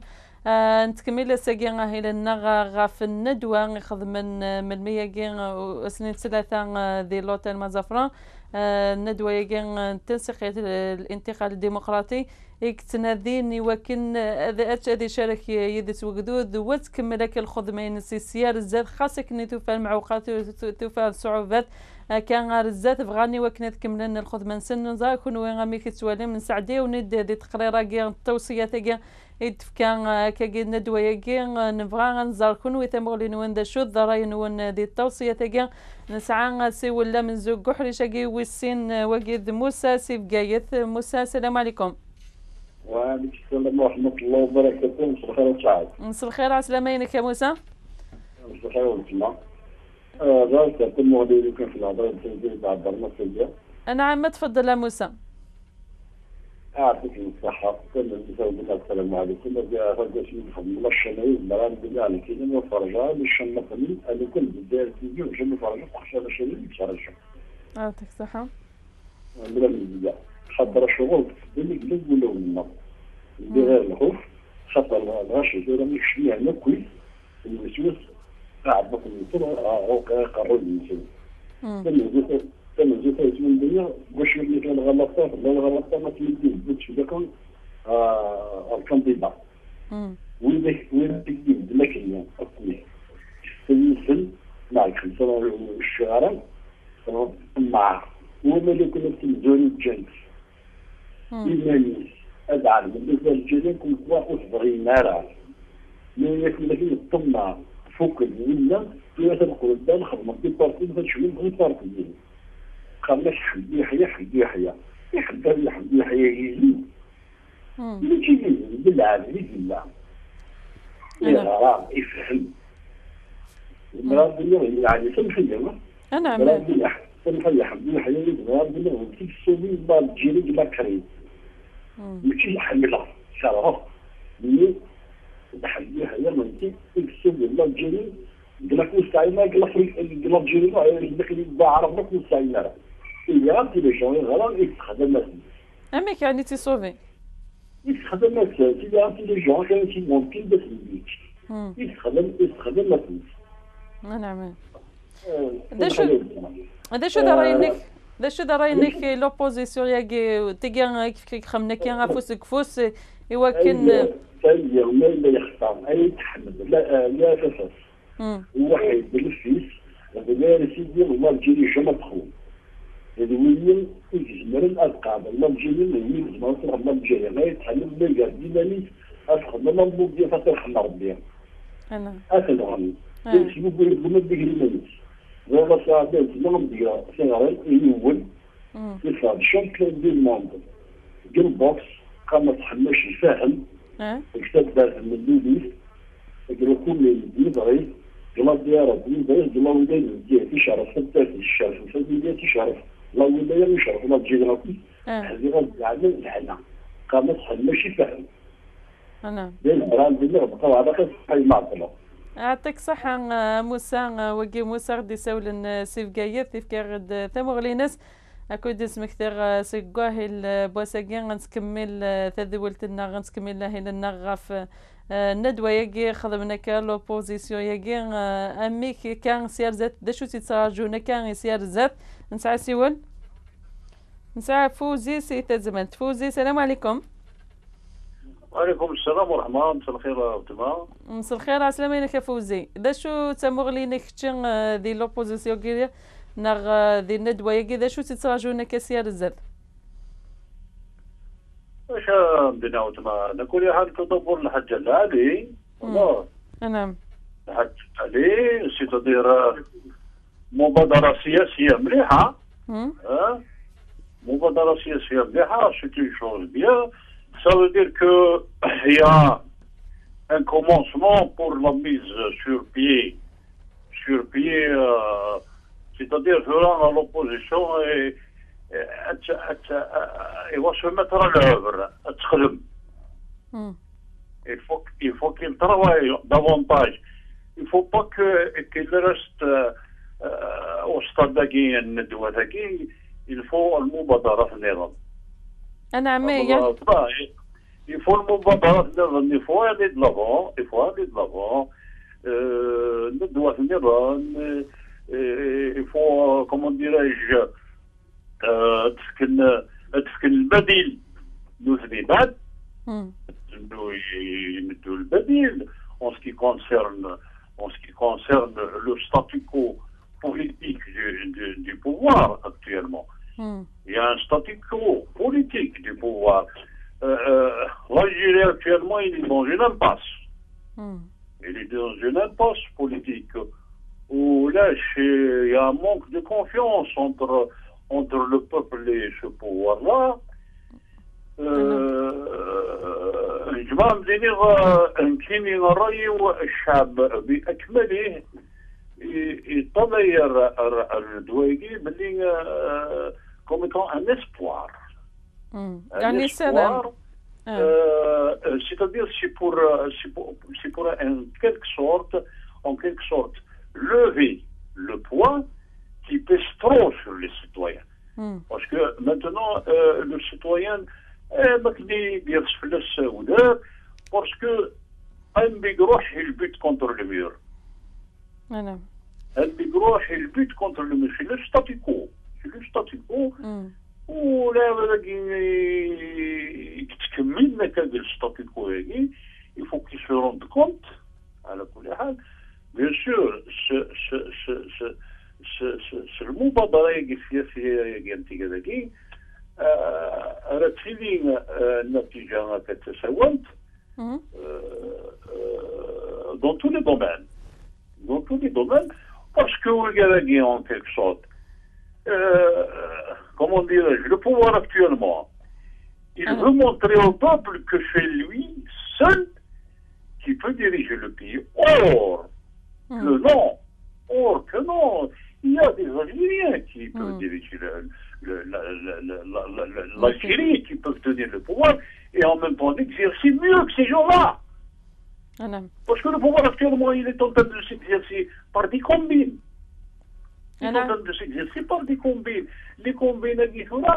نتكمل ساقينا هيل النغا غاف الندوة خذ من من مية وسنين ثلاثة ذي لوتين مازافران الندوة يجين تنسيق الانتقال الديمقراطي اكتناذين وكن ذات هذه شارك يدس وجدود وتكملك الخدمين السياسية الزاد خاصة نتوفى المعوقات وتوفى الصعوبات كان غير الزات بغاني وكنت كملنا الخدمة نسن نزا كون وين غامي كتوالي من سعدي وند هذه تقريرا كاع التوصيات كاع يتفكا كاكي ندوة ياكي نبغى نزار كون تمغلين وين دا شو الضراين وين دي التوصية تاكي نسعى سي ولا من زوج قحري شاكي ويسين وقيد موسى سي بقايث موسى السلام عليكم.
وعليكم السلام ورحمة الله وبركاته. مساء الخير وسعاد.
مساء الخير على سلامينك يا موسى.
مساء الخير ورحمة الله. ذلك كل مغادير يمكن في الهضرة التنزيل بعد برمجة.
نعم تفضل يا موسى.
أعطيك الصحة كل النساء والبنات السلام عليكم. هذا شيء من الشمال مرام بالله كذا وفرجها للشمال اللي كل بداية تيجي وجم فرجها عشان الشمال يتفرجها.
يعطيك الصحة.
بلا من البداية. خاطر الشغل اللي قلب ولا ولا. اللي غير الخوف خاطر الغش يصير مش فيها كويس الوسوس قاعد بكم يصير هو قرر يصير. تم تم زيت يسمى الدنيا واش اللي كان غلطات لا غلطات ما تيدين بتش داكو آه الكانديدا. وين ذاك وين تجيب لكن اصلي سيسل مع الخمسة والشعراء مع وما اللي كنا تنزل الجنس. إيماني أدعى بالنسبة للجيران كنت واقف صغير نارا. من يكون لكن الطمع فوق الولا في تدخل الدار خدمة في بارتي مثلا شوية غير بارتي. خلاص حد يحيى حد يحيى يحد يحد يحيى يجي. اللي تيجي بالعافية بالله. يقرا يفهم. المراد بالله يعني سمحية ما.
أنا
المراد بالله سمحية حد يحيى المراد بالله كيف تسوي بعض جيري بلا كريم. ماشي حملها شرف مي تحليها يا منتي تكسب الله جيري قالك مستعينه قالك قالك جيري داك اللي عرف لك مستعينه إذا أنت لجوي غلط يستخدم ناس.
أمك يعني تسوفي.
يستخدم ناس إذا أنت لجوي كان شيء ممكن بس يجيك. يستخدم يستخدم ناس.
نعم. ده شو ده شو دراينك ده شو دراينك لوبوزيسيون ياكي تيجي كيف خمنا كي غافوسك فوس يوكن.
أي ما لا يختار أي تحمل لا لا تفس. واحد بالفيس هذا سيدي وما تجيني شو مدخول. الوين يجمر الألقاب الله الجميل وين يجمر الله الجميل ما يتحمل ما يقدر أدخل ما نبغى بدي فتح ربي.
أنا.
أكل غني. إيش يبغى يبغى بيجري مني. والله ساعدين ما نبغى سنغال يقول. يصير شنطة دين ماندل. جل بوكس قام تحمش يفهم. الكتاب ده من الليل. يقول كل اللي يبغى جلاد ديارة يبغى جلاد ودين جه في شهر ستة في الشهر في سبيل في شهر. لا ولا يشرف ولا جيغرافي هذه غير يعني احنا قامت ماشي فهم
انا
بين براند اللي بقاو على خاص حي معطله.
يعطيك الصحة موسى وقي موسى غدي يسول سيف قايث كيف كغد ثمغلي ناس اكيد اسمك ثير سيقاه البوساكين غنكمل تذولتنا غنكمل له لنا غاف ندوه ياكي خدمنا كالوبوزيسيون ياكي امي كان سير زات داشو تيتراجونا كان سير زات نسعى سيول نسعى فوزي سيتا زمان فوزي السلام عليكم.
وعليكم السلام ورحمة الله. مساء الخير وتما.
مساء الخير على سلامينك يا فوزي. داشو تمغلي نكتشن دي لوبوزيسيون كي نغ دي الندوه ياكي داشو تيتراجونا كسير زات.
واش بدنا وتما نقول يا حاج تدبر الحج العالي والله.
نعم.
الحج العالي سيتادير مبادرة سياسية مليحة. أه؟ مبادرة سياسية مليحة c'est une chose bien. Ça veut dire qu'il y a un commencement pour la mise sur pied, sur pied, euh, c'est-à-dire que l'opposition et il va se mettre à l'œuvre, à تخدم. Il faut, il faut qu'il travaille davantage. Il ne faut pas qu'il reste au stade داكي الندوة داكي. Il faut المبادرة في النظام.
أنا عمي يعني.
Il faut المبادرة في النظام. Il faut aller de l'avant. Il faut aller de l'avant. الندوة في النظام. Il faut comment dirais-je تسكن تسكن البديل نوثني بعد. يمدوا البديل en ce qui concerne en ce qui concerne le statu quo politique du, du, du pouvoir actuellement. Mm. Il y a un statu quo politique du pouvoir. l'Algérie actuellement il est dans une impasse. Mm. Il est dans une impasse politique où là il y a un manque de confiance entre entre le peuple et ce pouvoir-là. الجماعة مدينين يمكن نرايو الشعب بأكمله يتغير الدوايقي باللي comme étant un espoir.
Mm. Un espoir.
Euh, c'est-à-dire c'est pour, c'est pour, c'est pour en quelque sorte, en quelque sorte, lever le poids qui pèse trop sur les citoyens. Mm. Parce que maintenant, euh, le citoyen, ما كدي يرسل السوداء باسكو ان بيروح البيت كونتر الميور.
انا
ان بيروح البيت كونتر الميور في لو ستاتيكو في لو ستاتيكو ولا باقي تكمل لك هذا الستاتيكو هذه يفو كي سو روند كونت على كل حال. بيان سور المبادره السياسيه ديال هذيك راه تخيلين النتيجة كتساومت dans tous les domaines. Dans tous les domaines, parce que regardez en quelque sorte, euh, comment dirais-je, le pouvoir actuellement, il veut montrer au peuple que c'est lui seul qui peut diriger le pays. Or, que non, or que non, il y a des Algériens qui peuvent diriger le l'Algérie qui peuvent tenir le pouvoir et en même temps exercer mieux que ces gens-là. Parce que le pouvoir actuellement il est en train de s'exercer par des combines. Il est en train de s'exercer par des combines. Les combines à Guiforan,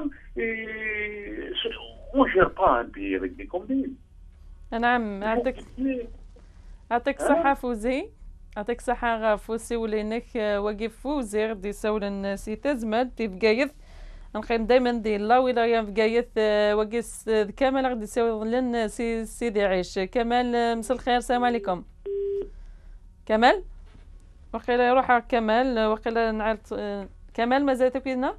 on ne gère pas un pays avec des combines.
نعم يعطيك يعطيك الصحة فوزي. يعطيك الصحة فوزي ولينك واقف فوزي غدي يسول سي تزمد تيفقايث نقيم دائما دي الله ولا فقايث وقيس كمال غادي يساوي لنا سي سيدي عيش. كمال مساء الخير السلام عليكم. كمال وقيلا يروح كمال وقيلا نعرف كمال مازال تكوينا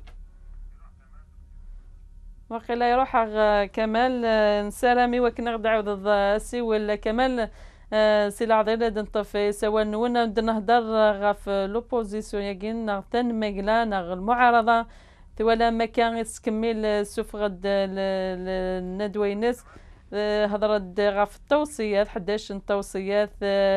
وقيلا يروح كمال نسلامي وكنا غدا عاود سي ولا كمال سي العضيله دنطفي سواء نونا نهضر غاف لوبوزيسيون ياكين نغ تنمقلا نغ المعارضه ولا ما كان يتكمل سفغد الندوينس هضرت غاف التوصيات حداش التوصيات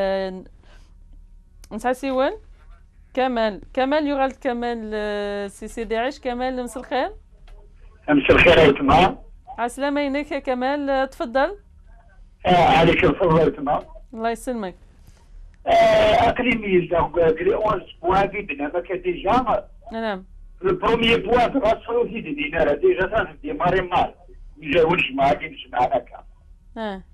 نسعى وين كمال كمال يغال كمال سي سيدي عيش. كمال مساء الخير.
مساء الخير يا تمام.
عسلامة ينك يا كمال تفضل.
اه عليك الفضل يا تمام.
الله يسلمك.
اقلي ميزه قلي اونس بوافي بنا ما كان ديجا.
نعم.
Le premier point de la solution du dîner, déjà ça, c'est démarrer mal. Je vous le dis, je
اه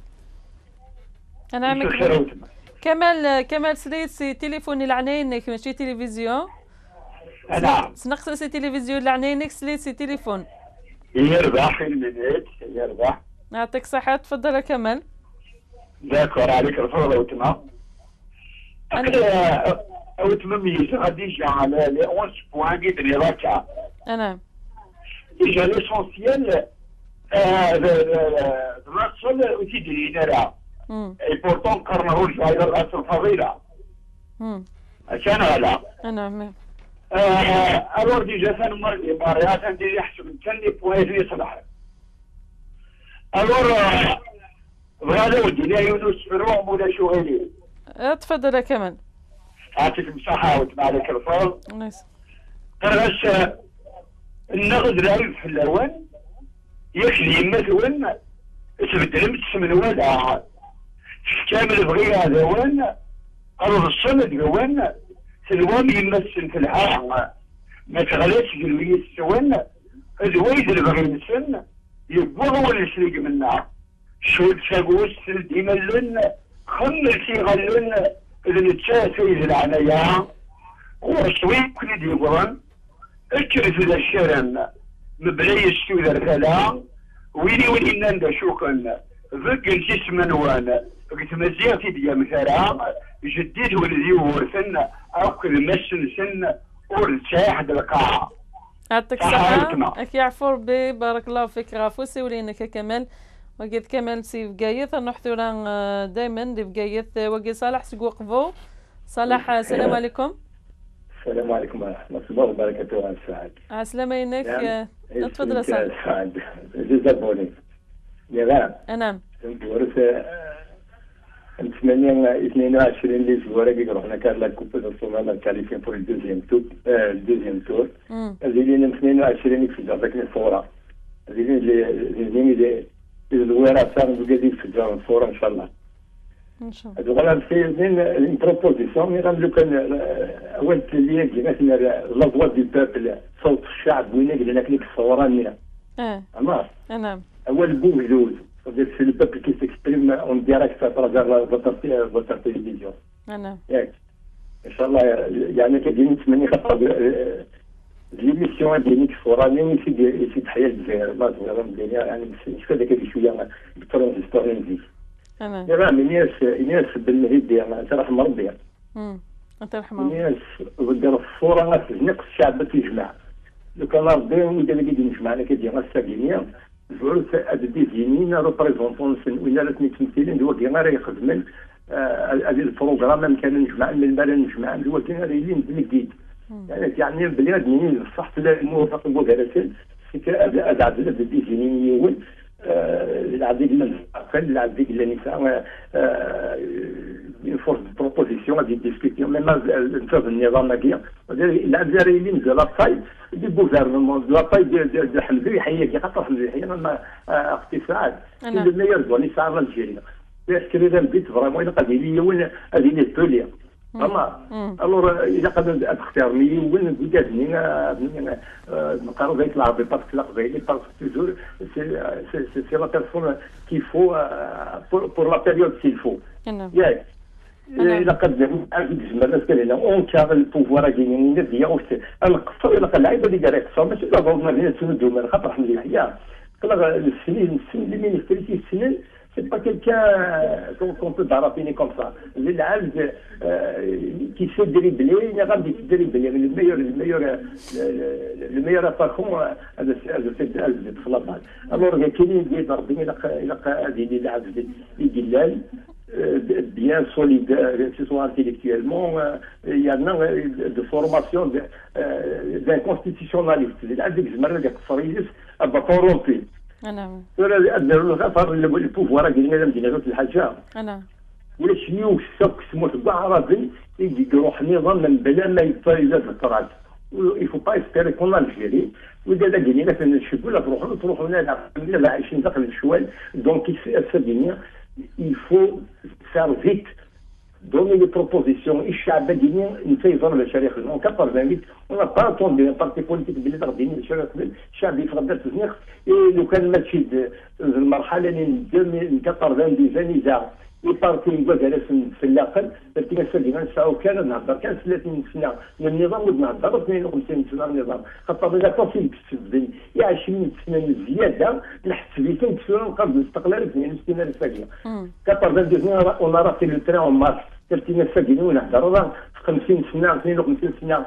انا عمك كمال كمال سليت سي تليفوني لعنينك ماشي تلفزيون.
نعم
سنقص سي تلفزيون لعنينك سليت سي تليفون.
يربح المنيت يربح.
يعطيك الصحة تفضل يا كمال.
داكور عليك الفضل وتمام. أنا أو تمميز غادي يجي على لي أونس بوان قدر يراكع.
أنا.
ديجا ليسونسيال الرسل وتدري نرى. اي بورتون قرنه الجايره الراس الفضيله.
امم
عشان هذا.
نعم.
آه الور ديجا ثاني مره الامارات عندي يحسب ثاني بوين يصلح. الور بغادا ودي لا يونس فروم ولا شو غيري.
تفضل يا كمال.
يعطيك الصحة وتبع لك الفضل.
نايس.
قرش النغد رايف في اللون يخلي مثلا تبدل من ولا كامل بغي هذا وين أرض الصمد وين سلوان يمثل في الحاحة ما تغليش قلوية سوين الويد اللي بغي نسن يبغى هو اللي يسلق منها شو تساقوس ديما لن خمل شي غلن إذا نتشاسي العنايا وشوي كل ديبرن اكرف إذا الشرن مبلي السودة الثلاث ويلي ويلي نندا شوكن ذق الجسم وانا قلت مزيغتي ديا مثلا جديد ولدي ورثن اكل مسن سن ورتاح القاعة.
يعطيك الصحة اكي عفور بي بارك الله فيك غافوسي ولينك كمال وقيت كمال سي بقايث نروح ثورا دائما اللي بقايث وقي صالح سقوقفو. صالح السلام عليكم.
السلام عليكم ورحمة الله وبركاته. على السعاد.
عسلامة ينك.
نعم.
تفضل صالح.
السعاد. جزاكم الله.
نعم.
ورث نتمنى اثنين وعشرين اللي زواره كي رحنا كان لا كوب دو سومال كاليفين فور الدوزيام تور الدوزيام تور اللي اثنين وعشرين في ذاك الفورة اللي اللي اللي الزواره صار بقدي في الفورة ان شاء الله.
ان شاء الله.
دوغا في une proposition مي غنلو كان اول اللي مثلا لا فوا دي بوبل صوت الشعب وين قلنا لك الثورانيه.
اه.
نعم. اول بوجدوز c'est le peuple qui s'exprime en direct à travers votre, votre télévision.
نعم.
ياك. إن شاء الله يعني كدير نتمنى خاطر ليميسيون ديالك فوراني يفيد يفيد حياة الجزائر ما زوينة مزيانة يعني شوف هذاك اللي شوية بالترانزستور نزيد.
نعم.
يا الناس الناس بالمهيد ديالنا أنت رحم ربي.
امم أنت رحم ربي.
الناس ودار الفورة تزنق الشعب تيجمع. لو كان ربي ودا اللي كيدير نجمعنا كيدير الساكينية. الفلوس ادي زينين ريبريزونطون ولا الاثنين تمثيلين دوا كي غير يخدمن هذه البروغرام كان نجمع من المال نجمع دوا كي غير يلين جديد يعني يعني بلاد منين صح الموافق المدرسين سي ادعد ادي زينين يول العديد من الاقل العديد من النساء فورس بروبوزيسيون دي ديسكوسيون ميم نشوف النظام ماكيا الجزائريين ديال لاطاي دي غوفرنمون لاطاي ديال حمدي يحيى كي خاطر حمدي يحيى ما اقتصاد اللي يرجعوا لي صار الجزائر باسكري ذا البيت فريمون الا قال لي وين هذه لي بوليا اما الور اذا قد اختارني وين بداتني نقرا ذاك العربي باسكو لا قبيلي باسكو توجور سي سي لا بيرسون كي فو بور لا بيريود كي فو ياك إلا قد عاد الزمان كان اون كان البوفوار كاينين ديال واش نقصوا الا قال اللعيبه اللي قال يقصوا ماشي لا ضروري ما تسندوا من خاطر حمد يحيى قال السنين السن اللي من يفتري السنين c'est pas quelqu'un qu'on peut barapiner comme ça. Le Alde qui sait dribbler, il n'y a pas de dribbler. Le meilleur, le meilleur, le meilleur attaquant, c'est Alde في la balle. Alors كاينين اللي ضاربين الى هذه اللي لعب يدلال bien solide, que ce soit intellectuellement, il y a de formation d'un constitutionnaliste. Le Alde زمرنا ديك الصريس ابا كورومبي.
نعم.
ولا الغفر البوفوار ديالنا لا مدينا في الحاجه.
نعم.
ولا شنو السوق سموت بعربي يجي يروح نظام من بلا ما يطير في الطراد. ويفو با يسبيري كون الجيري وإذا لقينا في نشوفوا لا تروحوا تروحوا لا لا عايشين داخل الشوال دونك السردينيا il faut faire vite donner des propositions الشعب الديني نفيزر للشريخ اون ثمانين ولا با طون بارتي بوليتيك اللي تغديني الشريخ الشعب يفرض تزنيخ لو كان ماشي المرحله اللي ثمانين دي زانيزا البارتي مبادرة في اللاقل ترتيب السردينة نسعو كان نهضر كان ثلاثين سنة من النظام ونهضر اثنين وخمسين سنة من النظام خاطر إذا توصل تسبني يا عشرين سنة زيادة نحسبيتين تسونا نقابل الاستقلال اثنين سنين الفاقية ثمانين سنة ولا راسي لو تران اون مارش ترتيب السردينة ونهضر خمسين سنة اثنين وخمسين سنة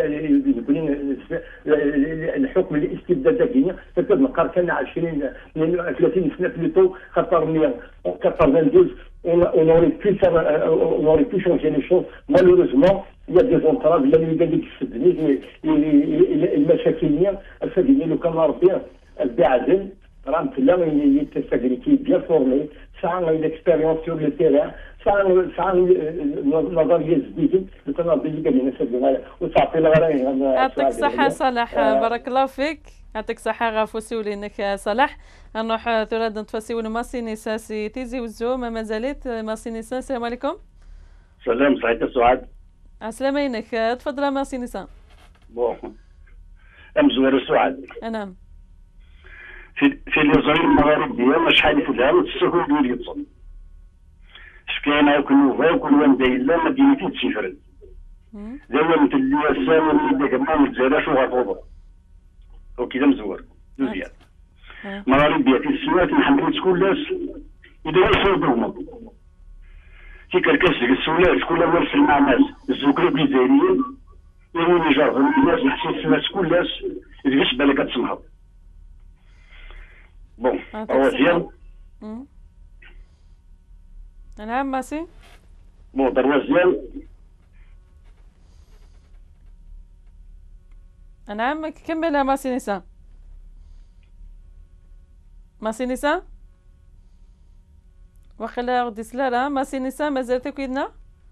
الحكم الاستبداد كينيا تكاد نقار كان عشرين ثلاثين سنة بلوتو خاطر مية ثمانين on aurait pu faire, on aurait pu changer les choses. Malheureusement, il y a des entraves. Il y a des gens qui se disent, المشاكل الفقيرية لو كان ربي البعدل راه مثلا يتسجل كي بيان فورمي ساعة الاكسبيريونس سور لو تيران ساعة ساعة نظرية جديدة لو كان ربي قال لنا سجل وتعطي لها
يعطيك الصحة صالح بارك الله فيك يعطيك الصحة غافوسي ولينك صالح نروح ثلاثة نتفاسي ونماسي نساسي تيزي وزو ما مازالت ماسي نسان السلام عليكم.
سلام سعيد سعاد.
السلام عليك تفضل ماسي نسان.
بون ام زوير سعاد.
نعم.
في في الجزائر المغربية شحال يفدها السهول ديال يتصل. شكاين كل نوفا كل وين دايلا مدينتي تسيفرن. دابا مثل اللي سامي اللي كما متزالا شو غتوضر. وكذا مزور مزيان. مغاربية في السنوات نحملت كلاس يديروا يصوبوهم في كركاس السولات كل ما يرسل مع ناس الزوكريب الجزائريين يقولوا يجربوا الناس يحسوا السنوات كلاس يديرش بالك تسمحوا بون هو مزيان
نعم ماسي.
بون دروازيام.
نعم كمل يا ماسي نساء. ماسي نساء وخلا غدي سلاله. ماسي نساء مازالت كيدنا.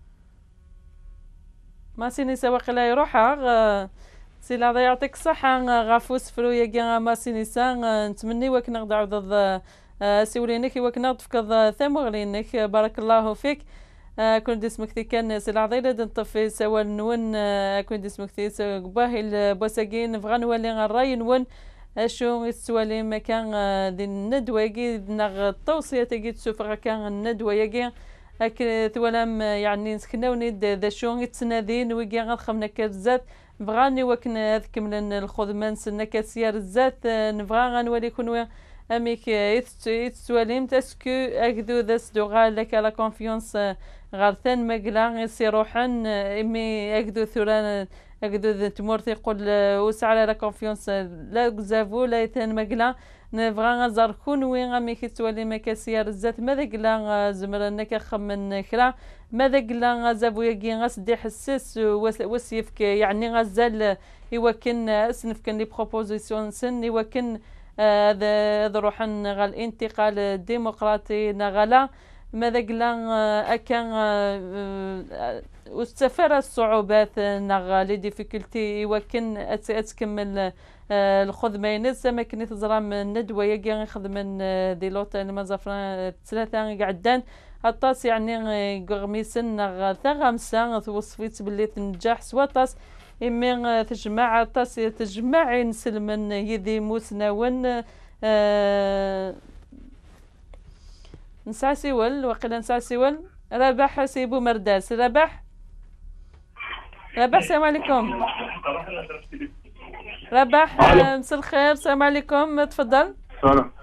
ماسي نساء وخلا يروحها. سي الله يعطيك الصحة غافوس فرويا كاع ماسي نساء. نتمني واك نغدا عوض سولينك واك نغد فكض ثمغلينك. بارك الله فيك. كون دي سمكتي كان سي العضيلة نطفي سوا نون. كون دي سمكتي باهي البوساكين بغا نولي غراي نون اشو يتسوالي مكان دي الندوة كي نغ التوصية تاكي تسوفغا كان الندوة ياكي هاك ثوالام يعني نسكناوني ذا شو يتسنادين ويكي غنخمنا كالزات بغاني وكن كملن الخدمان سنا كاسيار الزات نبغى غنولي كون اميك يتسواليم تاسكو اكدو ذاس دوغا لك لا كونفيونس غارثان مقلا يسيروحن امي اكدو ثوران اكدو تمورت يقول وسع لا كونفيونس لا زافو لا يتان مقلا نبغى غنزركون وين غامي كيتوالي مكاسيار الزات ماذا قلا زمرنا كخمن كرا ماذا قلا زافو ياكي غاسدي حساس وسيفك يعني غزال يوكن اسنف كان لي بروبوزيسيون سن يوكن هذا روحن غا الانتقال الديمقراطي نغلا ماذا قلا اكان واستفار الصعوبات نغ لي ديفيكولتي يوكن اتكمل الخدمه ينز ما كنت تزرام الندوه ياكي نخدم من دي لوطا ما زفران ثلاثه قعدان الطاس يعني قرميسن نغ ثغمسه توصفيت باللي تنجح سواطاس إمي تجمع طاس تجمع نسلمن يدي موسناون أه نسعى سيول وقيلا نسعى سيول. رباح سيبو مرداس. رباح رباح السلام عليكم. رباح مساء الخير. السلام عليكم تفضل.
سلام.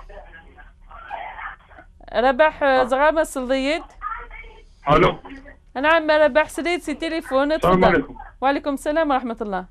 رباح زغامة الصليد.
الو.
نعم رباح سليت سي تليفون تفضل.
السلام عليكم.
وعليكم السلام ورحمة الله.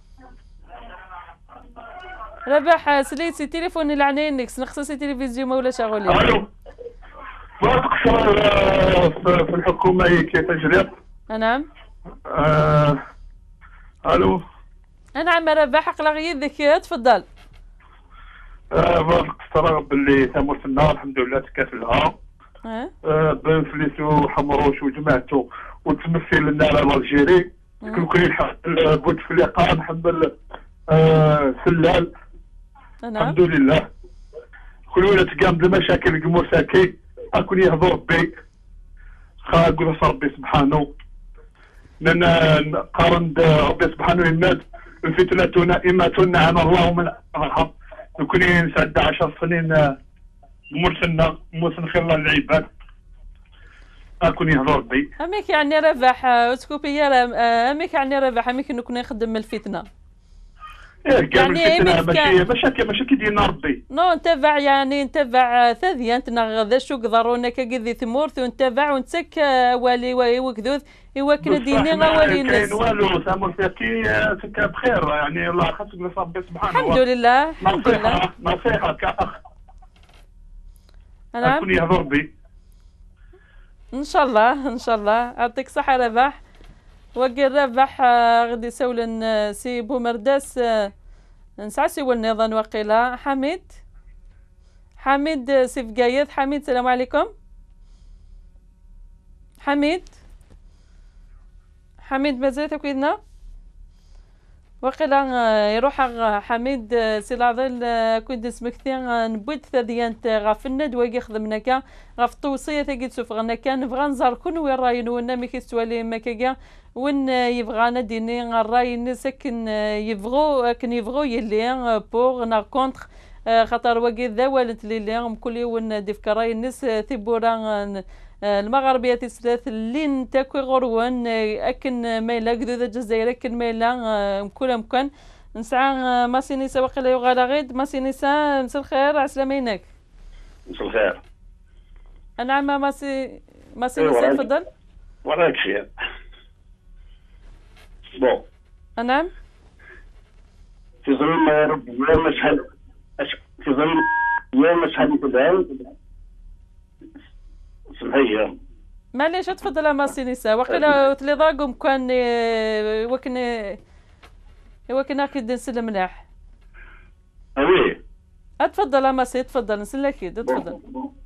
رباح سليت سي تليفون العنينكس نخصصي تلفزيون مولا شغولي.
الو. ما تقصر في الحكومة هي كي تجري.
نعم.
آه. الو.
نعم رباح اقلع يدك تفضل.
آه ما تقصر باللي تمر في النهار الحمد لله تكافلها.
اه.
آه بن فليسو وحمروش وجماعته وتمثل لنا على الجيري. كل كل بوتفليقه نحمل آه سلال.
نعم.
الحمد لله. كل ولا تقام بمشاكل كموساكي اكون يهضر بي خا قول ربي سبحانه لان قارن ربي سبحانه الناس الفتنة نائمة عن الله من أمرها يكون سعد عشر سنين مرسلنا مرسل خير الله العباد اكون يهضر بي.
اميك يعني ربح اسكوبيا اميك يعني ربح اميك نكون نخدم الفتنه.
ايه يعني ماشي ماشي ماشي ديالنا ربي.
نو نتبع يعني نتبع ثاذيا انت ذا شو قدرونا كذي ثمورث ونتبع ونتسك والي وكذوذ يوكل ديني غوالي الناس.
كاين والو سامر فيكي سكا بخير يعني الله خاصك ربي سبحانه.
الحمد لله الحمد لله.
نصيحه كاخ.
نعم.
اكون يهضر بي.
ان شاء الله ان شاء الله يعطيك صحه رباح. وقي الربح غادي يسولن سي بومرداس نسعى سيول نظام وقيلا. حميد حميد سي فقايد. حميد السلام عليكم. حميد حميد مازال تكويدنا وقيلا يروح حميد سي العضل كنت سمكتين نبوت ثديانت غاف الندوة يخدمنا كا غاف التوصية تاكي تسوفغنا كان نبغى نزاركون وين راين وين ميكي سوالي مكاكا وين يبغانا ديني الراي سكن يبغوا كن يبغوا يلي بوغ نا كونتر خاطر وقيت ذا والد لي كل يوم ديفك راي الناس تيبورا المغاربيه تسلاث لين تاكل غروان اكن ميلا قدود الجزائر اكن ميلا كل مكان نسعى ماسيني سواق لا يغالى غيد ماسيني سا مساء الخير عسلامينك.
مساء الخير.
نعم ماسي ماسيني سا تفضل.
وراك شيء. بون.
نعم.
في ظل يا رب يوم شحال في ظل يوم شحال تبان
سمحيه
معليش تفضل ماسي نساء وقيلا تلي ضاقم كان وكن وكن كي نسل ملاح
وي
اتفضل ماسي تفضل نسل اكيد تفضل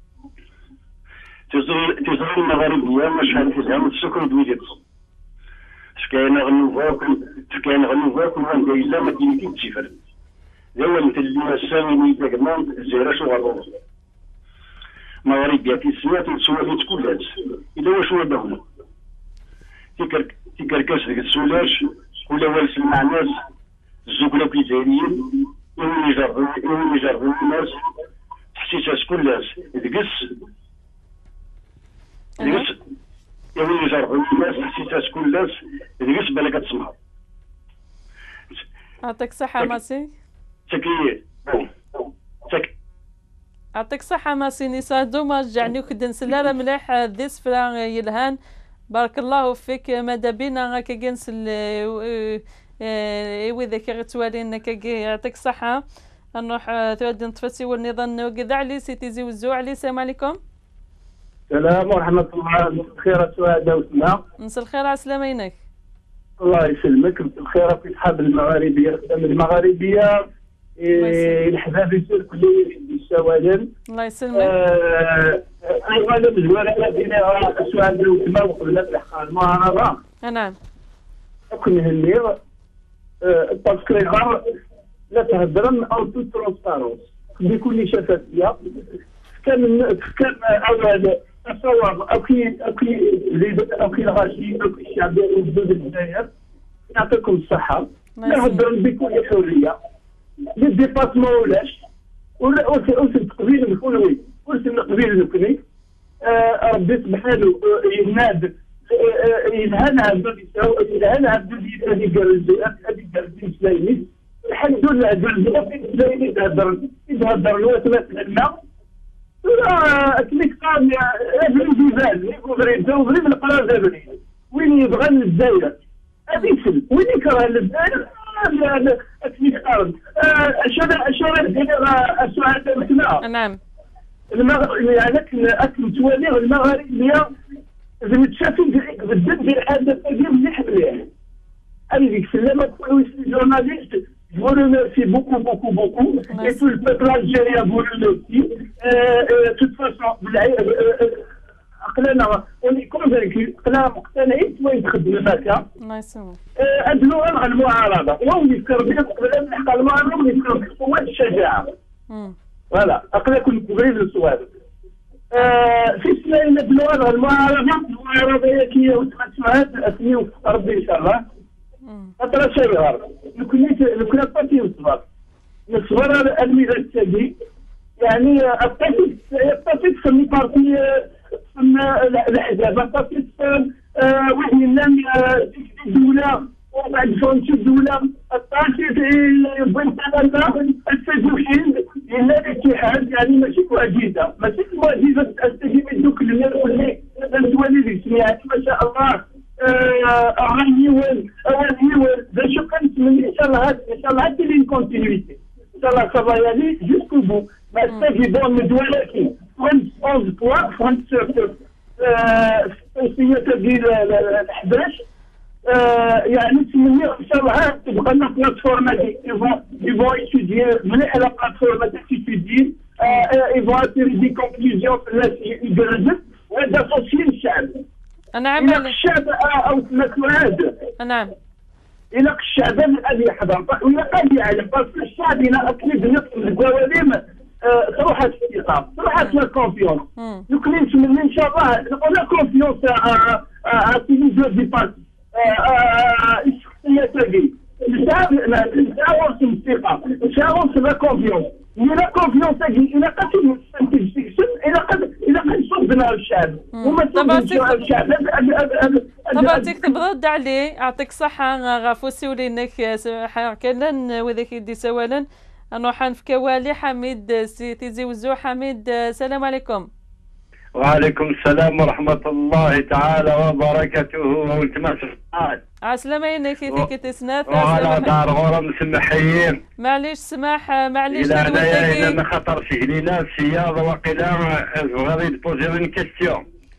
تزور المغاربيه مش هنفوتها من السكر دويتو شكاين غنوفاكم شكاين غنوفاكم عندي الا ما كاين تشيفر داول مثل اللي السامي داكمان الزهره شو غادو مغاربيه تسمات وتسوالات كلها الا واش هو بهم تيكر تيكركاش ديك السولاش ولا والس مع الناس الزوكله كيزايرين يولي يجربوا يولي يجربوا الناس تحسيساس كلها دقس دقس يولي يجربوا الناس تحسيساس كلها دقس بالك تسمع
يعطيك الصحة ماسي
تكي تك
يعطيك الصحة ماسي نساء دوما رجعني وكدن سلالة مليح ذي سفرا يلهان بارك الله فيك ماذا بينا هكا جنسل وإذا كغتوالين كاكي يعطيك الصحة نروح تودي نتفسي والنظام وكذا علي سيتيزي وزو علي السلام عليكم.
السلام ورحمة الله بخير سعادة وسلام.
مساء الخير على سلامينك.
الله يسلمك بالخير في أصحاب المغاربية المغاربية الحباب يصير كل السوالم.
الله يسلمك.
أولا بالولاء الذين سؤال وسما وقبلنا في الحقان المعارضة.
نعم.
كن هني باسكو لا تهضرن أو تو ترونسبارونس بكل شفافية. كان كان أول تصور أكيد أكيد أكيد الغاشي أكيد الشعبية وجدود الجزائر يعطيكم الصحة. نهضرن بكل حرية. للديبارتمون ولاش وسم تقبيل الكلوي وسم تقبيل الكلوي ربي سبحانه يناد ينهانا ينهانا بدي هذه جرزي هذه جرزي مسلايني الحمد لله جرزي مسلايني تهدر تهدر الوقت مثلنا كليك قام ابن جبال يقول زوجي من القرار زبني وين يبغى الجزائر هذه سل وين يكره الجزائر لا أكيد قارن أشار أشار السؤال مثلنا
نعم
المغرب يعني أكل توالي المغاربية إذا متشافين بالذات ديال هذا التغيير مليح مليح هذه ديك السلامة تقولوا جورناليست je vous remercie beaucoup beaucoup beaucoup et tout le peuple algérien vous remercie de toute façon عقلنا وني كونفينكي عقلنا مقتنعين وين تخدم هكا
الله يسلمك
ادلوا على المعارضه وهم يفكروا قبل من حق المعارضه ويفكروا بقوه الشجاعه فوالا عقلنا كل كبرين السؤال في سنين ادلوا على المعارضه المعارضه هي كي وتسمعات اسمي ربي ان شاء الله خاطر شيء لو كنت لو كنت بارتي نصبر نصبر على الميزان التالي يعني الطفل الطفل تسمي بارتي تسمى الاحزاب الطفل تسمى واحد لم الدوله وبعد فونت الدوله الطفل يبغي ثلاثه التدوين لنا الاتحاد يعني ماشي معجزه ماشي معجزه استجيب دوك الناس اللي الوالد يعني ما شاء الله غنيول غنيول ذا شو كنتمنى ان شاء الله ان شاء الله هادي لي كونتينيتي ان شاء الله صافا يعني جوسكو بو ما استجيبون من ولكن خمسة بوا خمسة السياسه ديال الحداش يعني نتمنى ان شاء الله تبقى لنا بلاتفورما دي يفون يستوديي مليح على بلاتفورما تاع تيستوديي يفون تيري دي كونكلوزيون في الناس يجرزت وهذا توصيل الشعب.
نعم
إلى الشعب أو مسؤول
نعم
إلى الشعب الذي يحضر وإلى قد يعلم بس الشعب إلى أكيد نقص الجواليم تروح الثقة تروح الكونفيونس يمكن نتمنى إن شاء الله نقول كونفيونس تيليزور دي بارتي الشخصية تاعي الشعب الشعب وصل الثقة الشعب وصل لا كونفيونس إلى كونفيونس تاعي إلى قد إلى قد إلى قد صدنا الشعب وما صدنا الشعب
طبعا تكتب رد عليه يعطيك الصحة غافوسي ولينك كلا وذاك يدي سوالا نروح نفكا والي حميد تيزي وزو حميد السلام عليكم.
وعليكم السلام ورحمة الله تعالى وبركاته والتماس الصحة.
عسلامة ينك كي تسناث
وعلى دار غرم سمحيين.
معليش سماح معليش
إلى هنايا إلا ما خطرش لينا السياضة وقيلا غادي تبوزي اون كيستيون.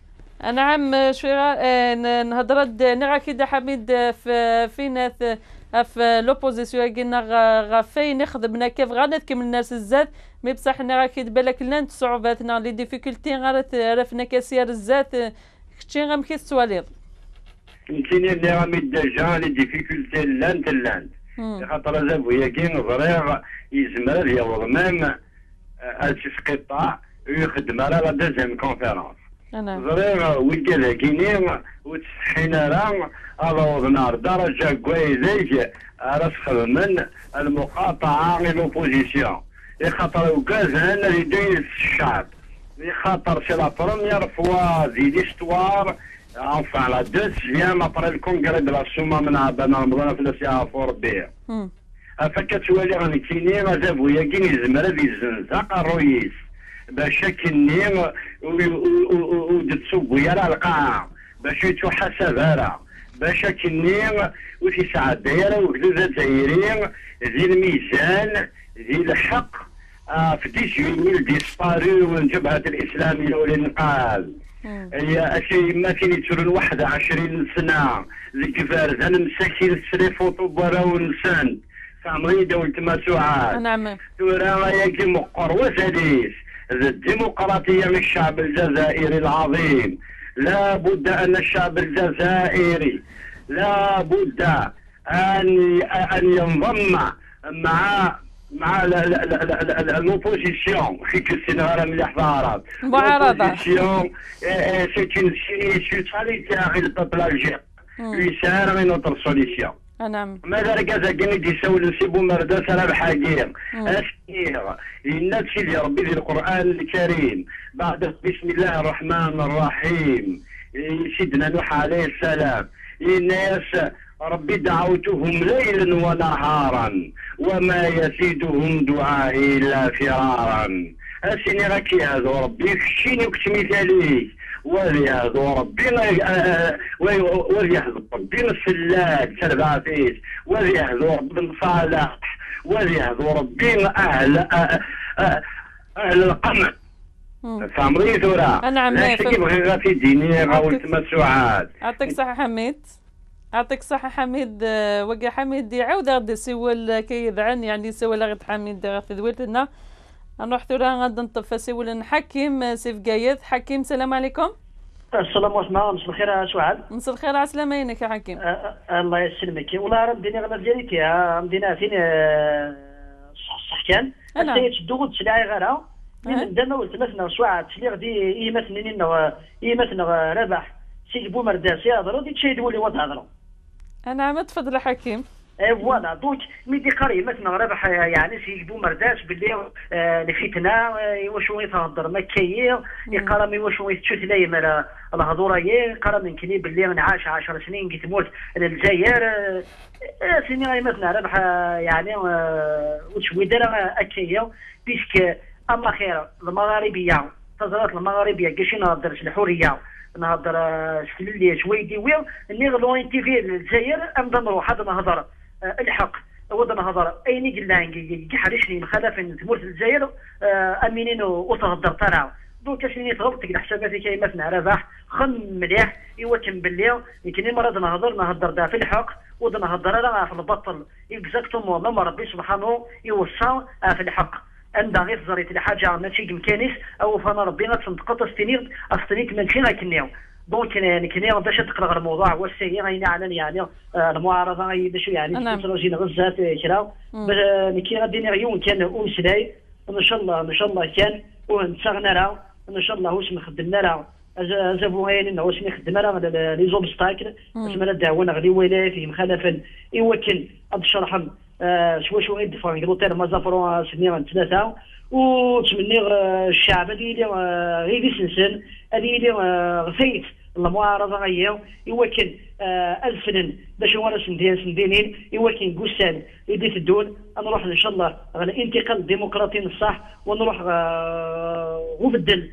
نعم شويه نهضر نرى كده حميد في فينا في لوبوزيسيون قلنا غافي نخدمنا كيف غنكمل الناس الزاد مي بصح نرى كيد بالك لنا صعوباتنا لي ديفيكولتي عرفنا كاسير الزات كنتي غنمشي السواليض
يمكن اللي راه ديجا لي ديفيكولتي لانت لانت خاطر زاب هي كاين ضريغ يزمر يوض ميم هادشي في قطاع ويخدم على لا دوزيام كونفيرونس ضريغ ويلقى كاينين وتسحينا راه الوض نار درجه كويسه راس من المقاطعه لوبوزيسيون خاطر وكازان اللي داير الشعب خاطر سي لا بروميير فوا دي ليستوار enfin la deuxième après le congrès de la Souma من عبانا رمضان في الساعة فور بي فكتولي غنكيني غازاب ويا كاين يزمر هذا يزنزق الرئيس باش كني وتسوق ويا راه القاعة باش يتحاسب راه باش كني وفي ساعة دايرة وكذا جزائريين ذي الميزان ذي الحق في تسعين ديسبارو من الجبهة الإسلامية والإنقاذ هي شيء ما كاين يترون واحد عشرين سنة ذيك فارزان مساكين سري فوتو برا ونسان فهمي دولة مسوعات
نعم
تورا ياكي مقر وساديس الديمقراطية من الشعب الجزائري العظيم لا بد أن الشعب الجزائري لا بد أن أن ينضم مع مع l'opposition في السنغال من الحضارات
معارضة
l'opposition c'est une issue salutaire du peuple algérien lui sert une autre solution
نعم
ماذا ركز كان يسول سيبو مردا سلام حقيق اسكير الناس اللي ربي في القرآن الكريم بعد بسم الله الرحمن الرحيم سيدنا نوح عليه السلام الناس ربي دعوتهم ليلا ونهارا وما يزيدهم دعائي الا فرارا اسيني راكي هذا ربي كشيني وكتمثاليك ولي هذا ربي ولي هذا ربي السلاك سلباتيس ولي هذا ربي صالح ولي هذا ربي اهل اهل القمع فهمتي ثورة
نعم
كيبغي في ديني غاول تمسوعات
يعطيك الصحة حميد يعطيك الصحة حميد وقع حميد يعاود غادي سيول كيذعن يعني سيول غد حميد غادي ذويلتنا نروح ثورة غادي نطفى سيول حكيم سيف قايد حكيم السلام عليكم
السلام عليكم مساء الخير سعاد
مساء الخير على سلامينك يا حكيم
أه الله يسلمك والله راه مدينة غير ديالك مدينة فين الصحكان السيد شدوغ تسلاعي غيرها من دنا ولتمثنا سعاد تسلي غادي ايمتنا ايمتنا ربح سيدي بومرداسي هضروا ديك شي يدولي وتهضروا
انا ما تفضل حكيم
اي فوالا دونك ميدي قريب مثلا ربح يعني سي بومرداس باللي آه الفتنه واش هو يتهضر ما كاين يقرا واش هو يتشوت لي مال الهضوره هي قرا من كلي باللي نعاش عشر سنين كي تموت الجزائر آه سيني مثلا ربح يعني آه واش هو دار اكايا بيسك اما خير المغاربيه تظهرات المغاربيه كاش نهضر الحريه نهضر سللي شويدي ويل نغلو انتي في الجزائر ام نروح هذا نهضر الحق وضع نهضر ايني قلان حريشني مخالفه تمورت الجزائر امينين وتهضر طرا دونك شنو تغلط كي حساباتي كاين مثلا رباح خم مليح يوكم باللي يمكن مرض نهضر نهضر دا في الحق وضع نهضر راه في البطل اكزاكتومون ما ربي سبحانه يوصى في الحق عندها غير زريت لحاجه ماشي مكانيس او فانا ربي غتنتقط استنير استنيك ماشي غاكنيو دونك كنيو باش تقرا الموضوع هو السي غينا على يعني المعارضه غي باش يعني تسروجين غزات كرا كي غادي عيون كان ومسلاي ان شاء الله ان شاء الله كان ونتسغنا راه ان شاء الله واش نخدمنا راه زابو غاين واش نخدم راه لي زوبستاكل اسمنا دعونا غادي ولا فيه مخالفه يوكل هاد الشرح شوي شوي يدفعوا انجلترا ما زافروا سنين ثلاثه وتمني الشعب هذه اللي غير يسنسن هذه اللي غفيت المعارضه غير يوكل الفنن باش وانا سندين سندينين يوكل قسان يدي الدول نروح ان شاء الله على الانتقال الديمقراطي الصح ونروح وبدل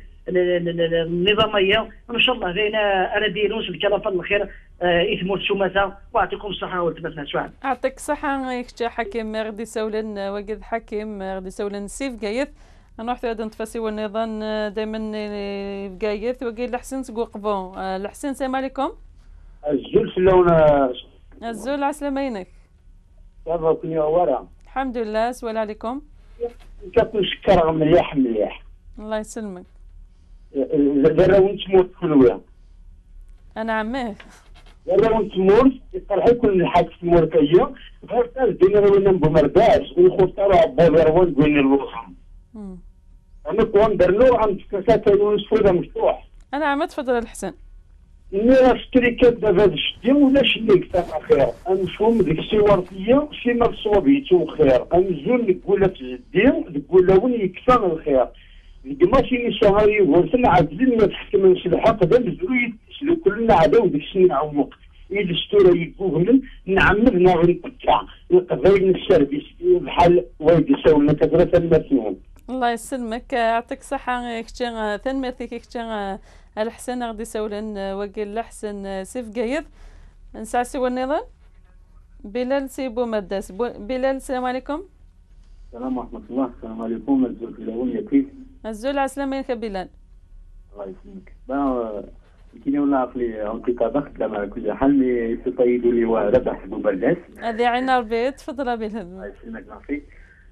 النظاميه ان شاء الله غينا انا ديروس الكلام الخير يثمر سماثه واعطيكم الصحه والتمثل سعاد
يعطيك الصحه يختي حكيم غادي سولن وقد حكيم غادي سولن سيف قايث انا واحد هذا نتفاسي والنظام دائما بقايث وقيل الحسن تقول قبون. الحسن السلام عليكم.
الزول سلون
الزول عسلامة ينك.
صافا كنيا ورا.
الحمد لله سوال عليكم.
كاكل شكر مليح مليح.
الله يسلمك.
زرا وانت تموت كلويا.
انا عماه.
زرا وانت تموت يطرح كل الحاج في الموركيه غير الدنيا وين بمرداش ونخوتارو عبالي روان قولي الوصم. انا كون درنو عم تكاسات الوسفوده مفتوح.
انا عم تفضل الحسن.
مي راه شتريكات دابا هاد الشتي ولا شليك تاع خير نشوم ديك الشي ورثيه شي ما صوبيتو خير نزول نقول لك جدي تقول له وين يكفى الخير ماشي شهري ورثنا عادلين ما تحكم من شي الحق هذا نزلو يتسلو كلنا عداو ديك الشي نعوق إذا الشتورة يقوهن نعمر ناغي نقطع القضايا السيرفيس بحال وايد يساولنا كثرة المسنون.
الله يسلمك يعطيك الصحة كتشان ثنمرتي كتشان الحسن غادي يسولن وقيل الحسن سيف قايض نسعسي والنظام. بلال سيبو مداس بلال السلام عليكم.
السلام ورحمة الله. السلام عليكم. الزول في الأول كيف؟
الزول عسلامة ينك بلال.
الله يسلمك. كاين ولا عقلي اونتي طبخ كما كل حال مي يطيبوا لي وربح بوبرداس.
هذه عين ربي تفضل بالهذا.
الله يسلمك نعطيك.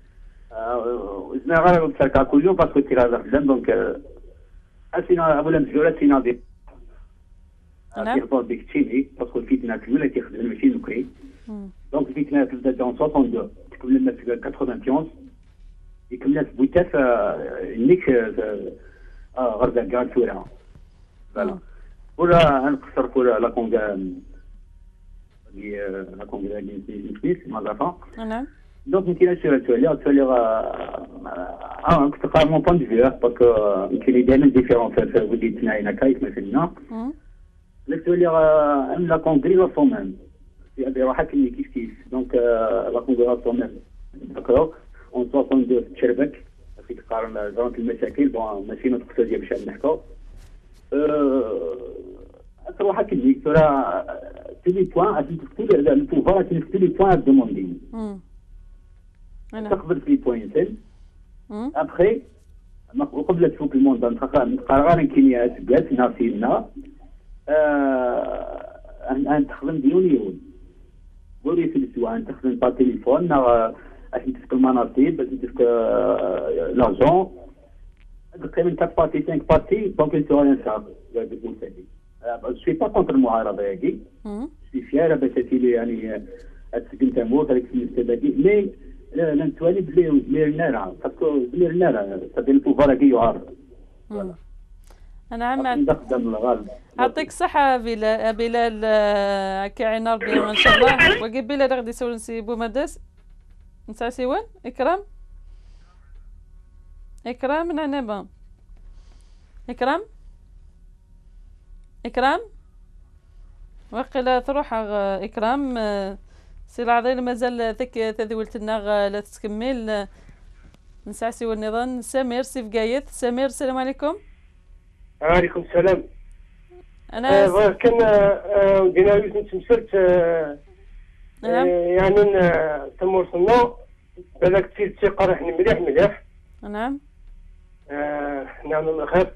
وزنا غير نتسركا كل يوم باسكو تي راه خدام دونك اسينا اولا مزوره تينا دي. نعم. كيخدم بك تشيني باسكو الفتنه كامله كيخدم ماشي نكري. دونك الفتنه تبدا دون اثنين وستين تكمل لنا في واحد وثمانين يكمل في بويتاف نيك غرزه كاع سورها. فوالا. ولا نقصر ولا لا كونغا دي لا كونغا دي نفيس مازافا.
نعم.
دونك يمكن نسير تولي تولي اه كنت قارن مون بوان دو فيو باسكو يمكن دائما ديفيرون في وليدتنا هنا كيف مثلنا. لك تولي لا كونغري لا فومام في هذه راحه كلي كيف كيف دونك لا كونغري لا فومام داكور اون اثنين وستين تشربك في تقارن زون المشاكل بون ماشي نتقصد باش نحكوا. تروح كلي ترى تولي بوان عشان تكتب لو بوفوار عشان تكتب لي بوان دوموندي. تقبل في بوينتين ابخي قبل تفوق الموند نتقرر كيمياء سكات ناسينا ان تخدم ديون يون قولي في السواء تخدم با تليفون عشان تسك المناصب عشان تسك لارجون تقريبا quatre parties cinq parties donc il sera un ça je suis pas contre المعارضه ياكي je suis fier باش تيلي يعني تسكن تموت هذيك المستبدي مي لا نتوالي بلي بلي النار باسكو بلي النار سابي البوفار كي يعارض.
انا عم
نخدم الغالب.
يعطيك الصحة بلال بلال كاين ربي ان شاء الله. وقي بلال غادي يسول نسي بومداس نسى سيوان اكرام اكرام من عنبه اكرام اكرام وقيلا تروح اكرام سي العظيم مازال ذاك تذولت لنا لا تكمل نسعسي والنظام. سمير سيف قايد. سمير السلام عليكم.
وعليكم السلام.
انا
آه كان ودينا يوسف مسرت آه
نعم.
آه يعني تمور صنا بالك تي تقرح مليح مليح.
نعم.
آه نعم الخير.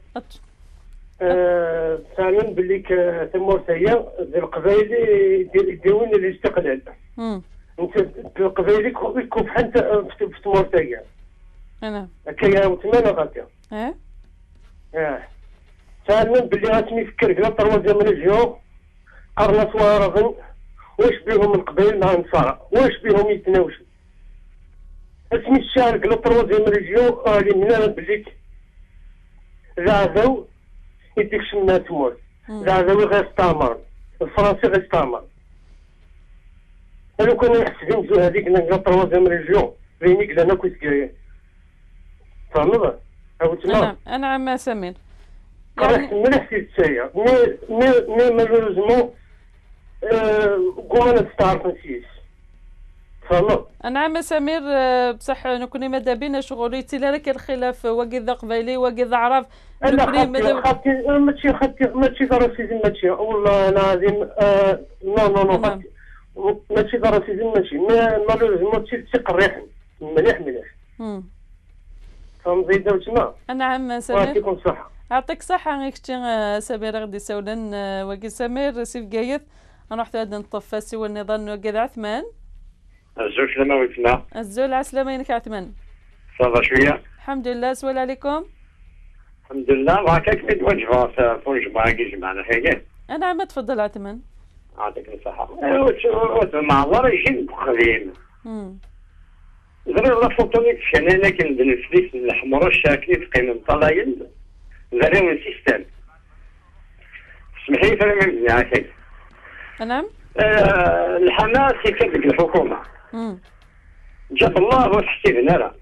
آه ثانيا باللي تمور سيا القبائل يديرون الاستقلال.
امم
انت القبائل يكون بحال في تمور سيا.
نعم.
هكايا وثمانية غادي.
اه
اه ثانيا باللي غاتني يفكر كلا طروازيام ريجيون قرنا صوارغن واش بيهم القبائل مع النصارى واش بيهم يتناوشوا اسمي الشارع كلا طروازيام ريجيون غادي من بليك زعزاو يديك شمنا تموت زعزاوي غير استعمر الفرنسي غير استعمر. لو كانوا يحسبوا هذيك كلا طروازيام ريجيون بينيك لنا كويس كاين فهمت.
انا انا عم سمير
يعني مليح في السايا مي مي مي مالوريزمون قوم انا تستعرف نسيس فهمت.
انا عم سمير بصح نكوني ماذا بينا شغليتي لا كان خلاف وقيد قبيلي وقيد عرف
نكوني ماذا خاطي ماشي خاطي ماشي راسيزم ماشي والله لازم نو نو نو ماشي راسيزم ماشي مالوريزمون تي تقريح مليح مليح. تنزيد وتما.
نعم سمير.
يعطيكم الصحة.
يعطيك الصحة غيك تي سمير غادي سولن وكي سمير سيف قايث نروح هذا نطفى سوى النظام وكذا عثمان.
الزول سلامة ويتما.
الزول عسلامة ينك عثمان.
صافا شوية.
الحمد لله سوال عليكم.
الحمد لله معك كمل وجبة فوج باقي جمعنا هيك.
أنا عم تفضل عثمان.
يعطيك الصحة. مع ورا يجي قديم. زري الله فوتوني كان انا كندير الفليس الحمراء الشاكلي في قيمة طلاين زري من سيستم. اسمحي لي فهمني عاكي.
نعم.
آه الحماس يكذب الحكومة.
امم.
جاب الله وتحسيب هنا.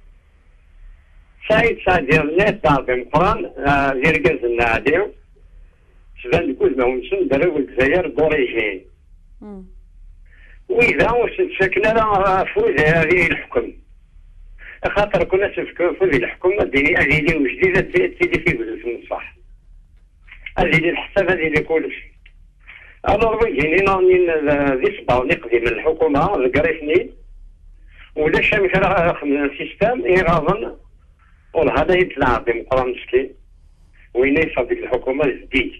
سعيد سعيد ديال الناس دار بمقران ديال كاز النعديو. سبان كوز ما ونسن دارو الجزائر دوريجين.
امم.
وإذا واش سكنا راه فوز هذه الحكم. خاطر كنا تفكروا في الحكومه ديني اجيدي وجديده تيدي في بلوس من الصح اجيدي الحساب هذه كلش انا رويجيني ناني ذي صباو نقضي من الحكومه قريتني ولا شامش راه من السيستم ايغاظن وهذا يتلاعب بمقران مسكين وين يصاب ديك الحكومه جديد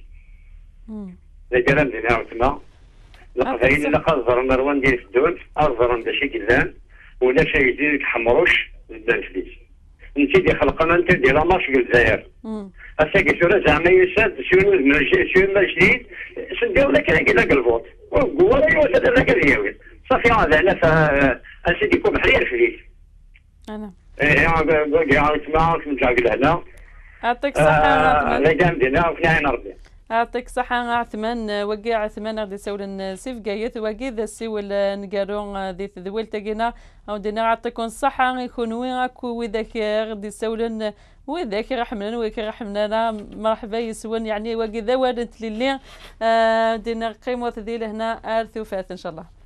لا كلام ديالها تما لقضاين لقى الزر مروان ديال الدول الزر دا شي كلان ولا شي يدير حمروش زدان فليس انت دي خلقنا انت دير مارش في الجزائر هسا كيسورا زعما يساد شنو من شنو جديد سنداو لك كاين الفوت وقوا لي وسد لك اليوم صافي هذا انا ف سيدي كوب حرير فليس
انا
ايه قاعد معاك نرجع لهنا
يعطيك الصحة
لا جامدنا وفي عين ربي
يعطيك الصحة عثمان وكي عثمان غادي يسول سيف قايث وكي ذا سيول نقارون ذي ذويل تاقينا او دينا يعطيكم الصحة يكون وين راكو وذاك غادي يسولن وذاك رحمنا وذاك رحمنا مرحبا يسون يعني وكي ذا وارد للي دينا قيمة ذي لهنا ارث وفات ان شاء الله.